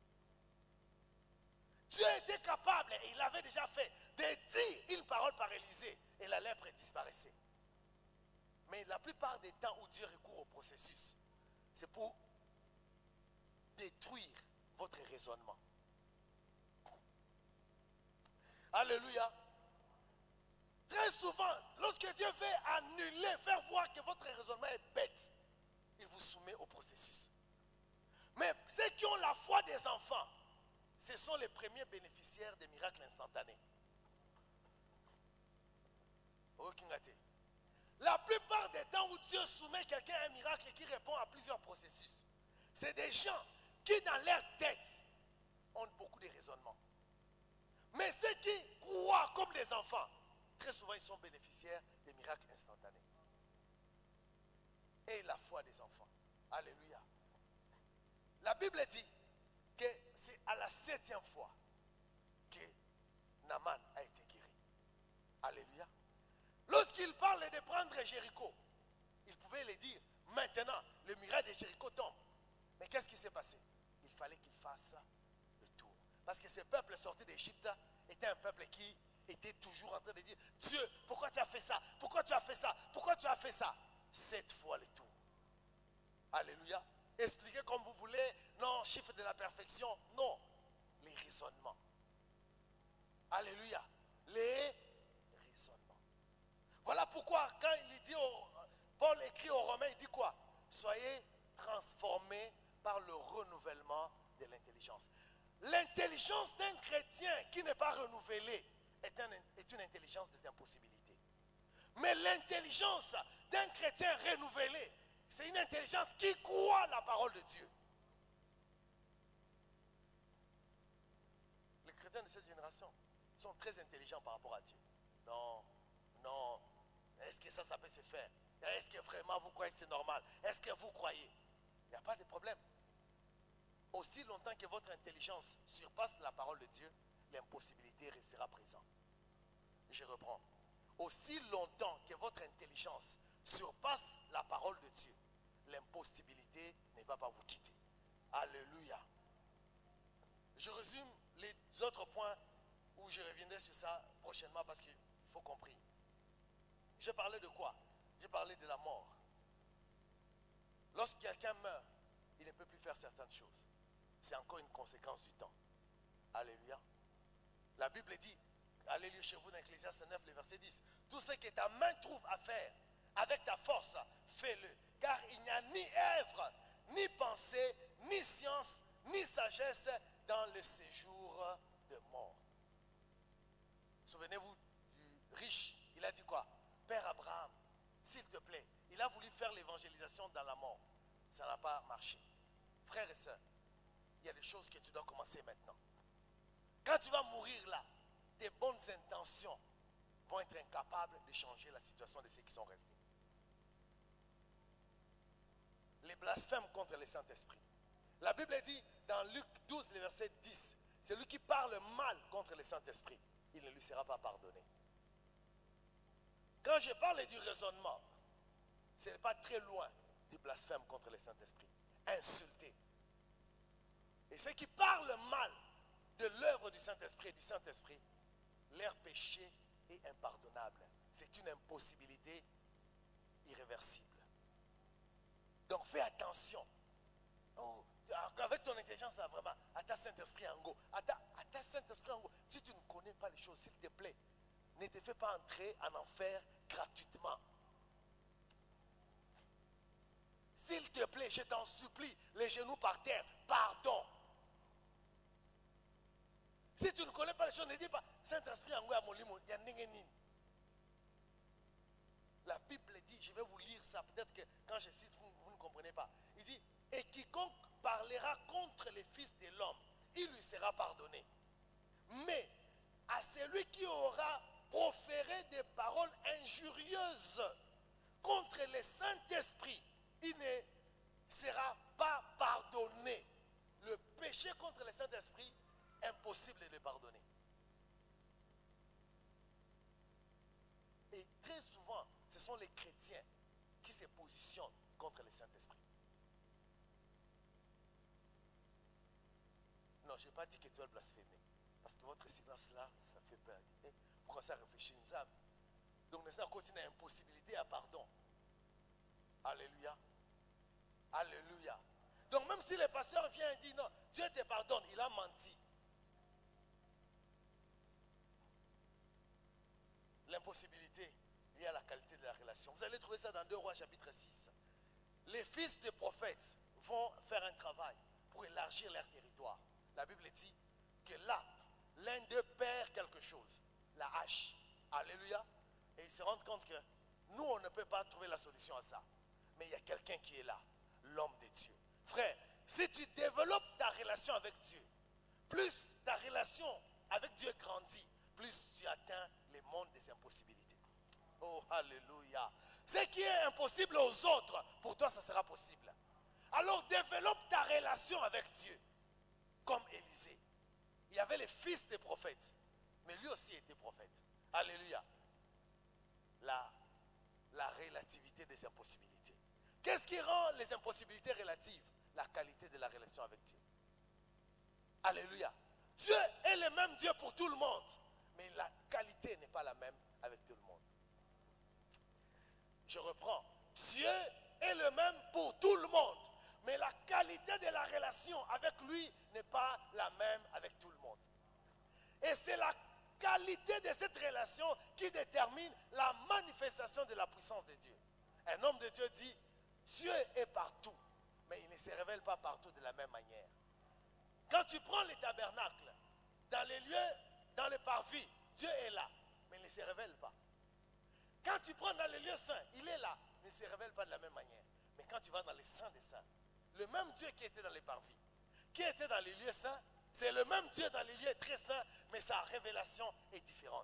Dieu était capable, et il avait déjà fait, de dire une parole par Élisée, et la lèpre disparaissait. Mais la plupart des temps où Dieu recourt au processus, c'est pour détruire votre raisonnement. Alléluia. Très souvent, lorsque Dieu veut annuler, faire voir que votre raisonnement est bête, il vous soumet au processus. Mais ceux qui ont la foi des enfants, ce sont les premiers bénéficiaires des miracles instantanés. La plupart des temps où Dieu soumet quelqu'un à un miracle et qui répond à plusieurs processus, c'est des gens qui dans leur tête ont beaucoup de raisonnements. Mais ceux qui croient comme des enfants, très souvent ils sont bénéficiaires des miracles instantanés. Et la foi des enfants. Alléluia. La Bible dit que c'est à la septième fois que Naaman a été guéri. Alléluia. Lorsqu'il parle de prendre Jéricho, il pouvait le dire, maintenant le miracle de Jéricho tombe. Mais qu'est-ce qui s'est passé? Il fallait qu'il fasse le tour. Parce que ce peuple sorti d'Égypte était un peuple qui était toujours en train de dire, Dieu, pourquoi tu as fait ça? Pourquoi tu as fait ça? Pourquoi tu as fait ça? Sept fois le tour. Alléluia. Expliquez comme vous voulez. Non, chiffre de la perfection. Non. Les raisonnements. Alléluia. Les raisonnements. Voilà pourquoi quand il dit, au, Paul écrit aux Romains, il dit quoi? Soyez transformés par le renouvellement de l'intelligence. L'intelligence d'un chrétien qui n'est pas renouvelée est, un, est une intelligence des impossibilités. Mais l'intelligence d'un chrétien renouvelé, c'est une intelligence qui croit la parole de Dieu. Les chrétiens de cette génération sont très intelligents par rapport à Dieu. Non, non. Est-ce que ça, ça peut se faire? Est-ce que vraiment vous croyez que c'est normal? Est-ce que vous croyez? Il n'y a pas de problème. Aussi longtemps que votre intelligence surpasse la parole de Dieu, l'impossibilité restera présente. Je reprends. Aussi longtemps que votre intelligence surpasse la parole de Dieu, l'impossibilité ne va pas vous quitter. Alléluia. Je résume les autres points où je reviendrai sur ça prochainement parce qu'il faut comprendre. Je parlais de quoi? Je parlais de la mort. Lorsque quelqu'un meurt, il ne peut plus faire certaines choses. C'est encore une conséquence du temps. Alléluia. La Bible dit, allez lire chez vous dans Ecclésiaste neuf, le verset dix. Tout ce que ta main trouve à faire, avec ta force, fais-le. Car il n'y a ni œuvre, ni pensée, ni science, ni sagesse dans le séjour de mort. Souvenez-vous du riche, il a dit quoi? Père Abraham, s'il te plaît, il a voulu faire l'évangélisation dans la mort. Ça n'a pas marché. Frères et sœurs, il y a des choses que tu dois commencer maintenant. Quand tu vas mourir là, tes bonnes intentions vont être incapables de changer la situation de ceux qui sont restés. Les blasphèmes contre le Saint-Esprit. La Bible dit dans Luc douze, le verset dix, celui qui parle mal contre le Saint-Esprit, il ne lui sera pas pardonné. Quand je parle du raisonnement, ce n'est pas très loin du blasphème contre le Saint-Esprit. Insulter. Et ceux qui parlent mal de l'œuvre du Saint-Esprit et du Saint-Esprit, leur péché est impardonnable. C'est une impossibilité irréversible. Donc fais attention. Oh, avec ton intelligence, là, vraiment, à ta Saint-Esprit en go. À ta, à ta Saint-Esprit en go. Si tu ne connais pas les choses, s'il te plaît, ne te fais pas entrer en enfer gratuitement. S'il te plaît, je t'en supplie, les genoux par terre, pardon. Si tu ne connais pas les choses, ne dis pas, Saint-Esprit en go à mon limon, il y a n'engeni. La Bible dit, je vais vous lire ça, peut-être que quand je cite, vous, vous ne comprenez pas. Il dit, et quiconque parlera contre les fils de l'homme, il lui sera pardonné. Mais à celui qui aura proféré des paroles injurieuses contre le Saint-Esprit, il ne sera pas pardonné. Le péché contre le Saint-Esprit, impossible de le pardonner. Et très souvent, ce sont les chrétiens qui se positionnent contre le Saint-Esprit. Non, je n'ai pas dit que tu dois blasphémer. Parce que votre silence là, ça fait peur. Pourquoi ça réfléchit une âme? Donc, nous sommes continué à impossibilité à pardon. Alléluia. Alléluia. Donc, même si le pasteur vient et dit non, Dieu te pardonne, il a menti. L'impossibilité liée à la qualité de la relation. Vous allez trouver ça dans deux Rois chapitre six. Les fils des prophètes vont faire un travail pour élargir leur territoire. La Bible dit que là, l'un d'eux perd quelque chose, la hache. Alléluia. Et ils se rendent compte que nous, on ne peut pas trouver la solution à ça. Mais il y a quelqu'un qui est là, l'homme de Dieu. Frère, si tu développes ta relation avec Dieu, plus ta relation avec Dieu grandit, plus tu atteins les mondes des impossibilités. Oh, alléluia. Ce qui est impossible aux autres, pour toi, ça sera possible. Alors développe ta relation avec Dieu. Comme Élisée. Il y avait les fils des prophètes. Mais lui aussi était prophète. Alléluia. La, la relativité des impossibilités. Qu'est-ce qui rend les impossibilités relatives? La qualité de la relation avec Dieu. Alléluia. Dieu est le même Dieu pour tout le monde. Mais la qualité n'est pas la même avec tout le monde. Je reprends. Dieu est le même pour tout le monde. Mais la qualité de la relation avec lui n'est pas la même avec tout le monde. Et c'est la qualité de cette relation qui détermine la manifestation de la puissance de Dieu. Un homme de Dieu dit, Dieu est partout, mais il ne se révèle pas partout de la même manière. Quand tu prends les tabernacles, dans les lieux, dans les parvis, Dieu est là, mais il ne se révèle pas. Quand tu prends dans les lieux saints, il est là, mais il ne se révèle pas de la même manière. Mais quand tu vas dans les saints des saints, le même Dieu qui était dans les parvis, qui était dans les lieux saints, c'est le même Dieu dans les lieux très saints, mais sa révélation est différente.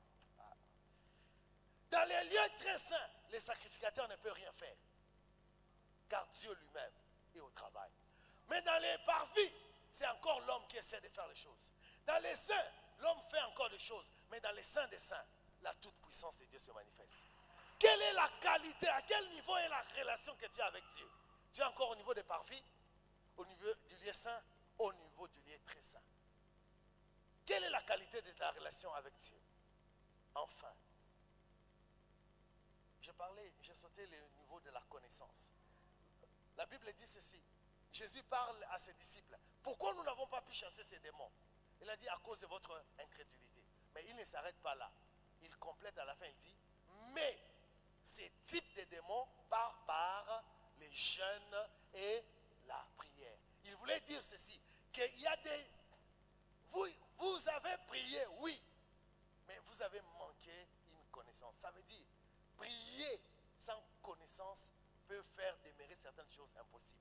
Dans les lieux très saints, les sacrificateurs ne peuvent rien faire, car Dieu lui-même est au travail. Mais dans les parvis, c'est encore l'homme qui essaie de faire les choses. Dans les saints, l'homme fait encore des choses, mais dans les saints des saints, la toute-puissance de Dieu se manifeste. Quelle est la qualité, à quel niveau est la relation que tu as avec Dieu? Tu es encore au niveau des parvis, au niveau du lieu saint, au niveau du lieu très saint. Quelle est la qualité de ta relation avec Dieu? Enfin, je parlais, j'ai sauté le niveau de la connaissance. La Bible dit ceci. Jésus parle à ses disciples. Pourquoi nous n'avons pas pu chasser ces démons? Il a dit à cause de votre incrédulité. Mais il ne s'arrête pas là. Il complète à la fin, il dit, mais ces types de démons partent par les jeûnes et la prière. Il voulait dire ceci, qu'il y a des... Vous, vous avez prié, oui, mais vous avez manqué une connaissance. Ça veut dire, prier sans connaissance peut faire demeurer certaines choses impossibles.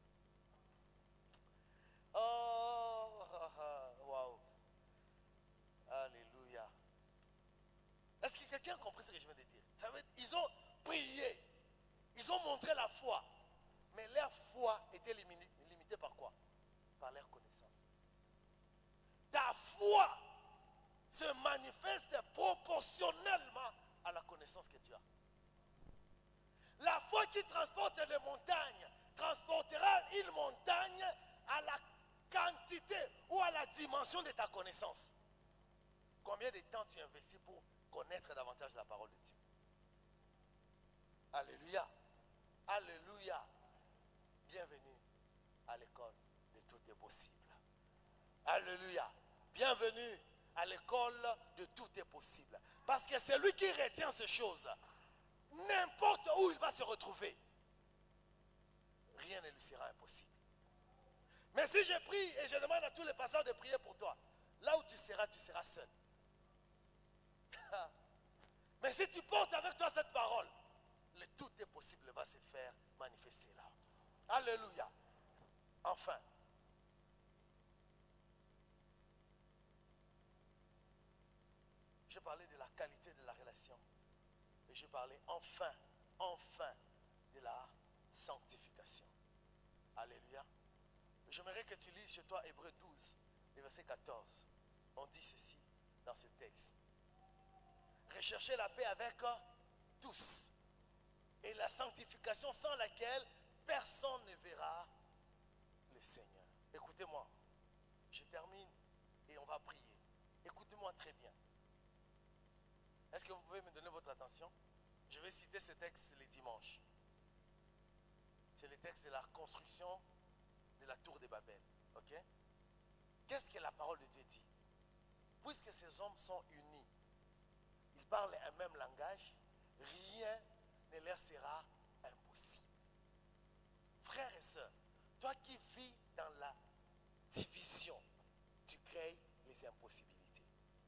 Oh, wow. Alléluia. Est-ce que quelqu'un a compris ce que je viens de dire? Ça veut dire, ils ont prié, ils ont montré la foi, mais leur foi était limitée par quoi? Par leur connaissance. Ta foi se manifeste proportionnellement à la connaissance que tu as. La foi qui transporte les montagnes transportera une montagne à la quantité ou à la dimension de ta connaissance. Combien de temps tu investis pour connaître davantage la parole de Dieu? Alléluia. Alléluia. Bienvenue à l'école de tout est possible. Alléluia. Bienvenue à l'école de tout est possible. Parce que c'est lui qui retient ces choses. N'importe où il va se retrouver, rien ne lui sera impossible. Mais si je prie et je demande à tous les pasteurs de prier pour toi, là où tu seras, tu seras seul. Mais si tu portes avec toi cette parole, le tout est possible va se faire manifester là. Alléluia. Enfin, je parlais de la qualité de la relation. Et je parlais enfin, enfin de la sanctification. Alléluia. J'aimerais que tu lises chez toi Hébreux douze, et verset quatorze. On dit ceci dans ce texte. Recherchez la paix avec tous. Et la sanctification sans laquelle personne ne verra le Seigneur. Écoutez-moi. Je termine et on va prier. Écoutez-moi très bien. Est-ce que vous pouvez me donner votre attention? Je vais citer ce texte les dimanches. C'est le texte de la construction de la tour de Babel. Ok? Qu'est-ce que la parole de Dieu dit? Puisque ces hommes sont unis, ils parlent un même langage, rien ne leur sera impossible. Frères et sœurs, toi qui vis dans la division, tu crées les impossibilités.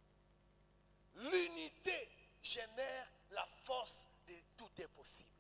L'unité génère la force de tout est possible.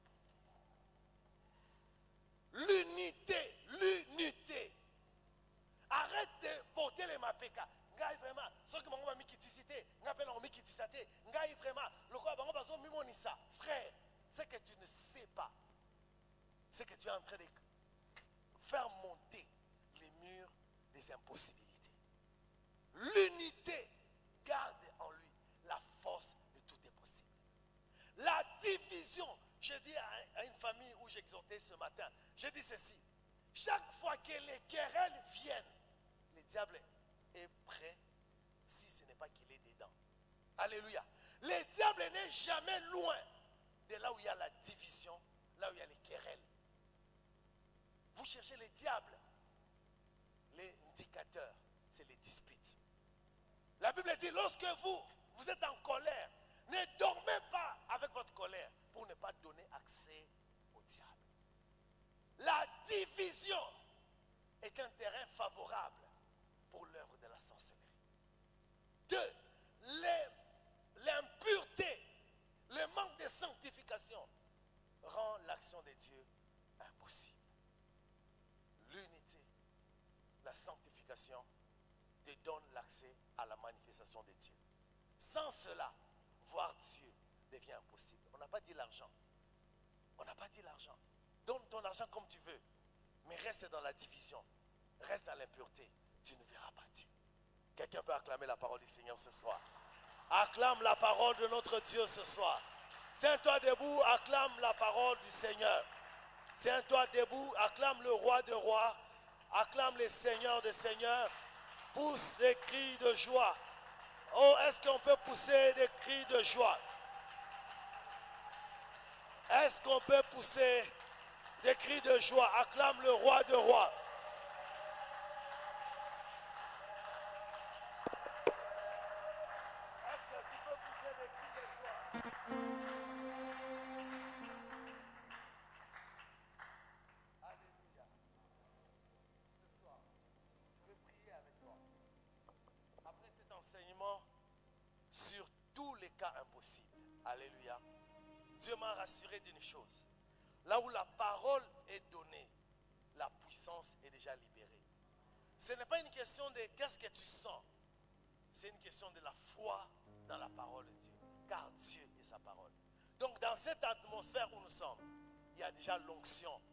L'unité, l'unité. Arrête de porter les mapeka. Ngai vraiment, ce que mon ami qui t'icité, n'appelle un ami qui t'icité, ngai vraiment, le quoi bango bazo mimonisa. Frère, c'est que tu ne sais pas, c'est que tu es en train de faire monter les murs des impossibilités. L'unité garde en lui la force de tout est possible. La division, je dis à une famille où j'exhortais ce matin, je dis ceci, chaque fois que les querelles viennent, le diable est prêt si ce n'est pas qu'il est dedans. Alléluia. Le diable n'est jamais loin de là où il y a la division, là où il y a les querelles. Vous cherchez le diable, l'indicateur, c'est les disputes. La Bible dit, lorsque vous, vous êtes en colère, ne dormez pas avec votre colère pour ne pas donner accès au diable. La division est un terrain favorable pour l'œuvre de la sorcellerie. Deux, l'impureté, le manque de sanctification rend l'action de Dieu impossible. L'unité, la sanctification te donne l'accès à la manifestation de Dieu. Sans cela, voir Dieu devient impossible. On n'a pas dit l'argent. On n'a pas dit l'argent. Donne ton argent comme tu veux, mais reste dans la division, reste dans l'impureté, tu ne verras pas Dieu. Quelqu'un peut acclamer la parole du Seigneur ce soir. Acclame la parole de notre Dieu ce soir. Tiens-toi debout, acclame la parole du Seigneur. Tiens-toi debout, acclame le roi des rois, acclame les seigneurs des seigneurs. Pousse des cris de joie. Oh, est-ce qu'on peut pousser des cris de joie? Est-ce qu'on peut pousser des cris de joie? Acclame le roi des rois. Est-ce que tu peux pousser des cris de joie? Alléluia. Ce soir, je vais prier avec toi. Après cet enseignement sur tous les cas impossibles, alléluia, Dieu m'a rassuré d'une chose. Là où la parole est donnée, la puissance est déjà libérée. Ce n'est pas une question de qu'est-ce que tu sens. C'est une question de la foi dans la parole de Dieu. Car Dieu est sa parole. Donc dans cette atmosphère où nous sommes, il y a déjà l'onction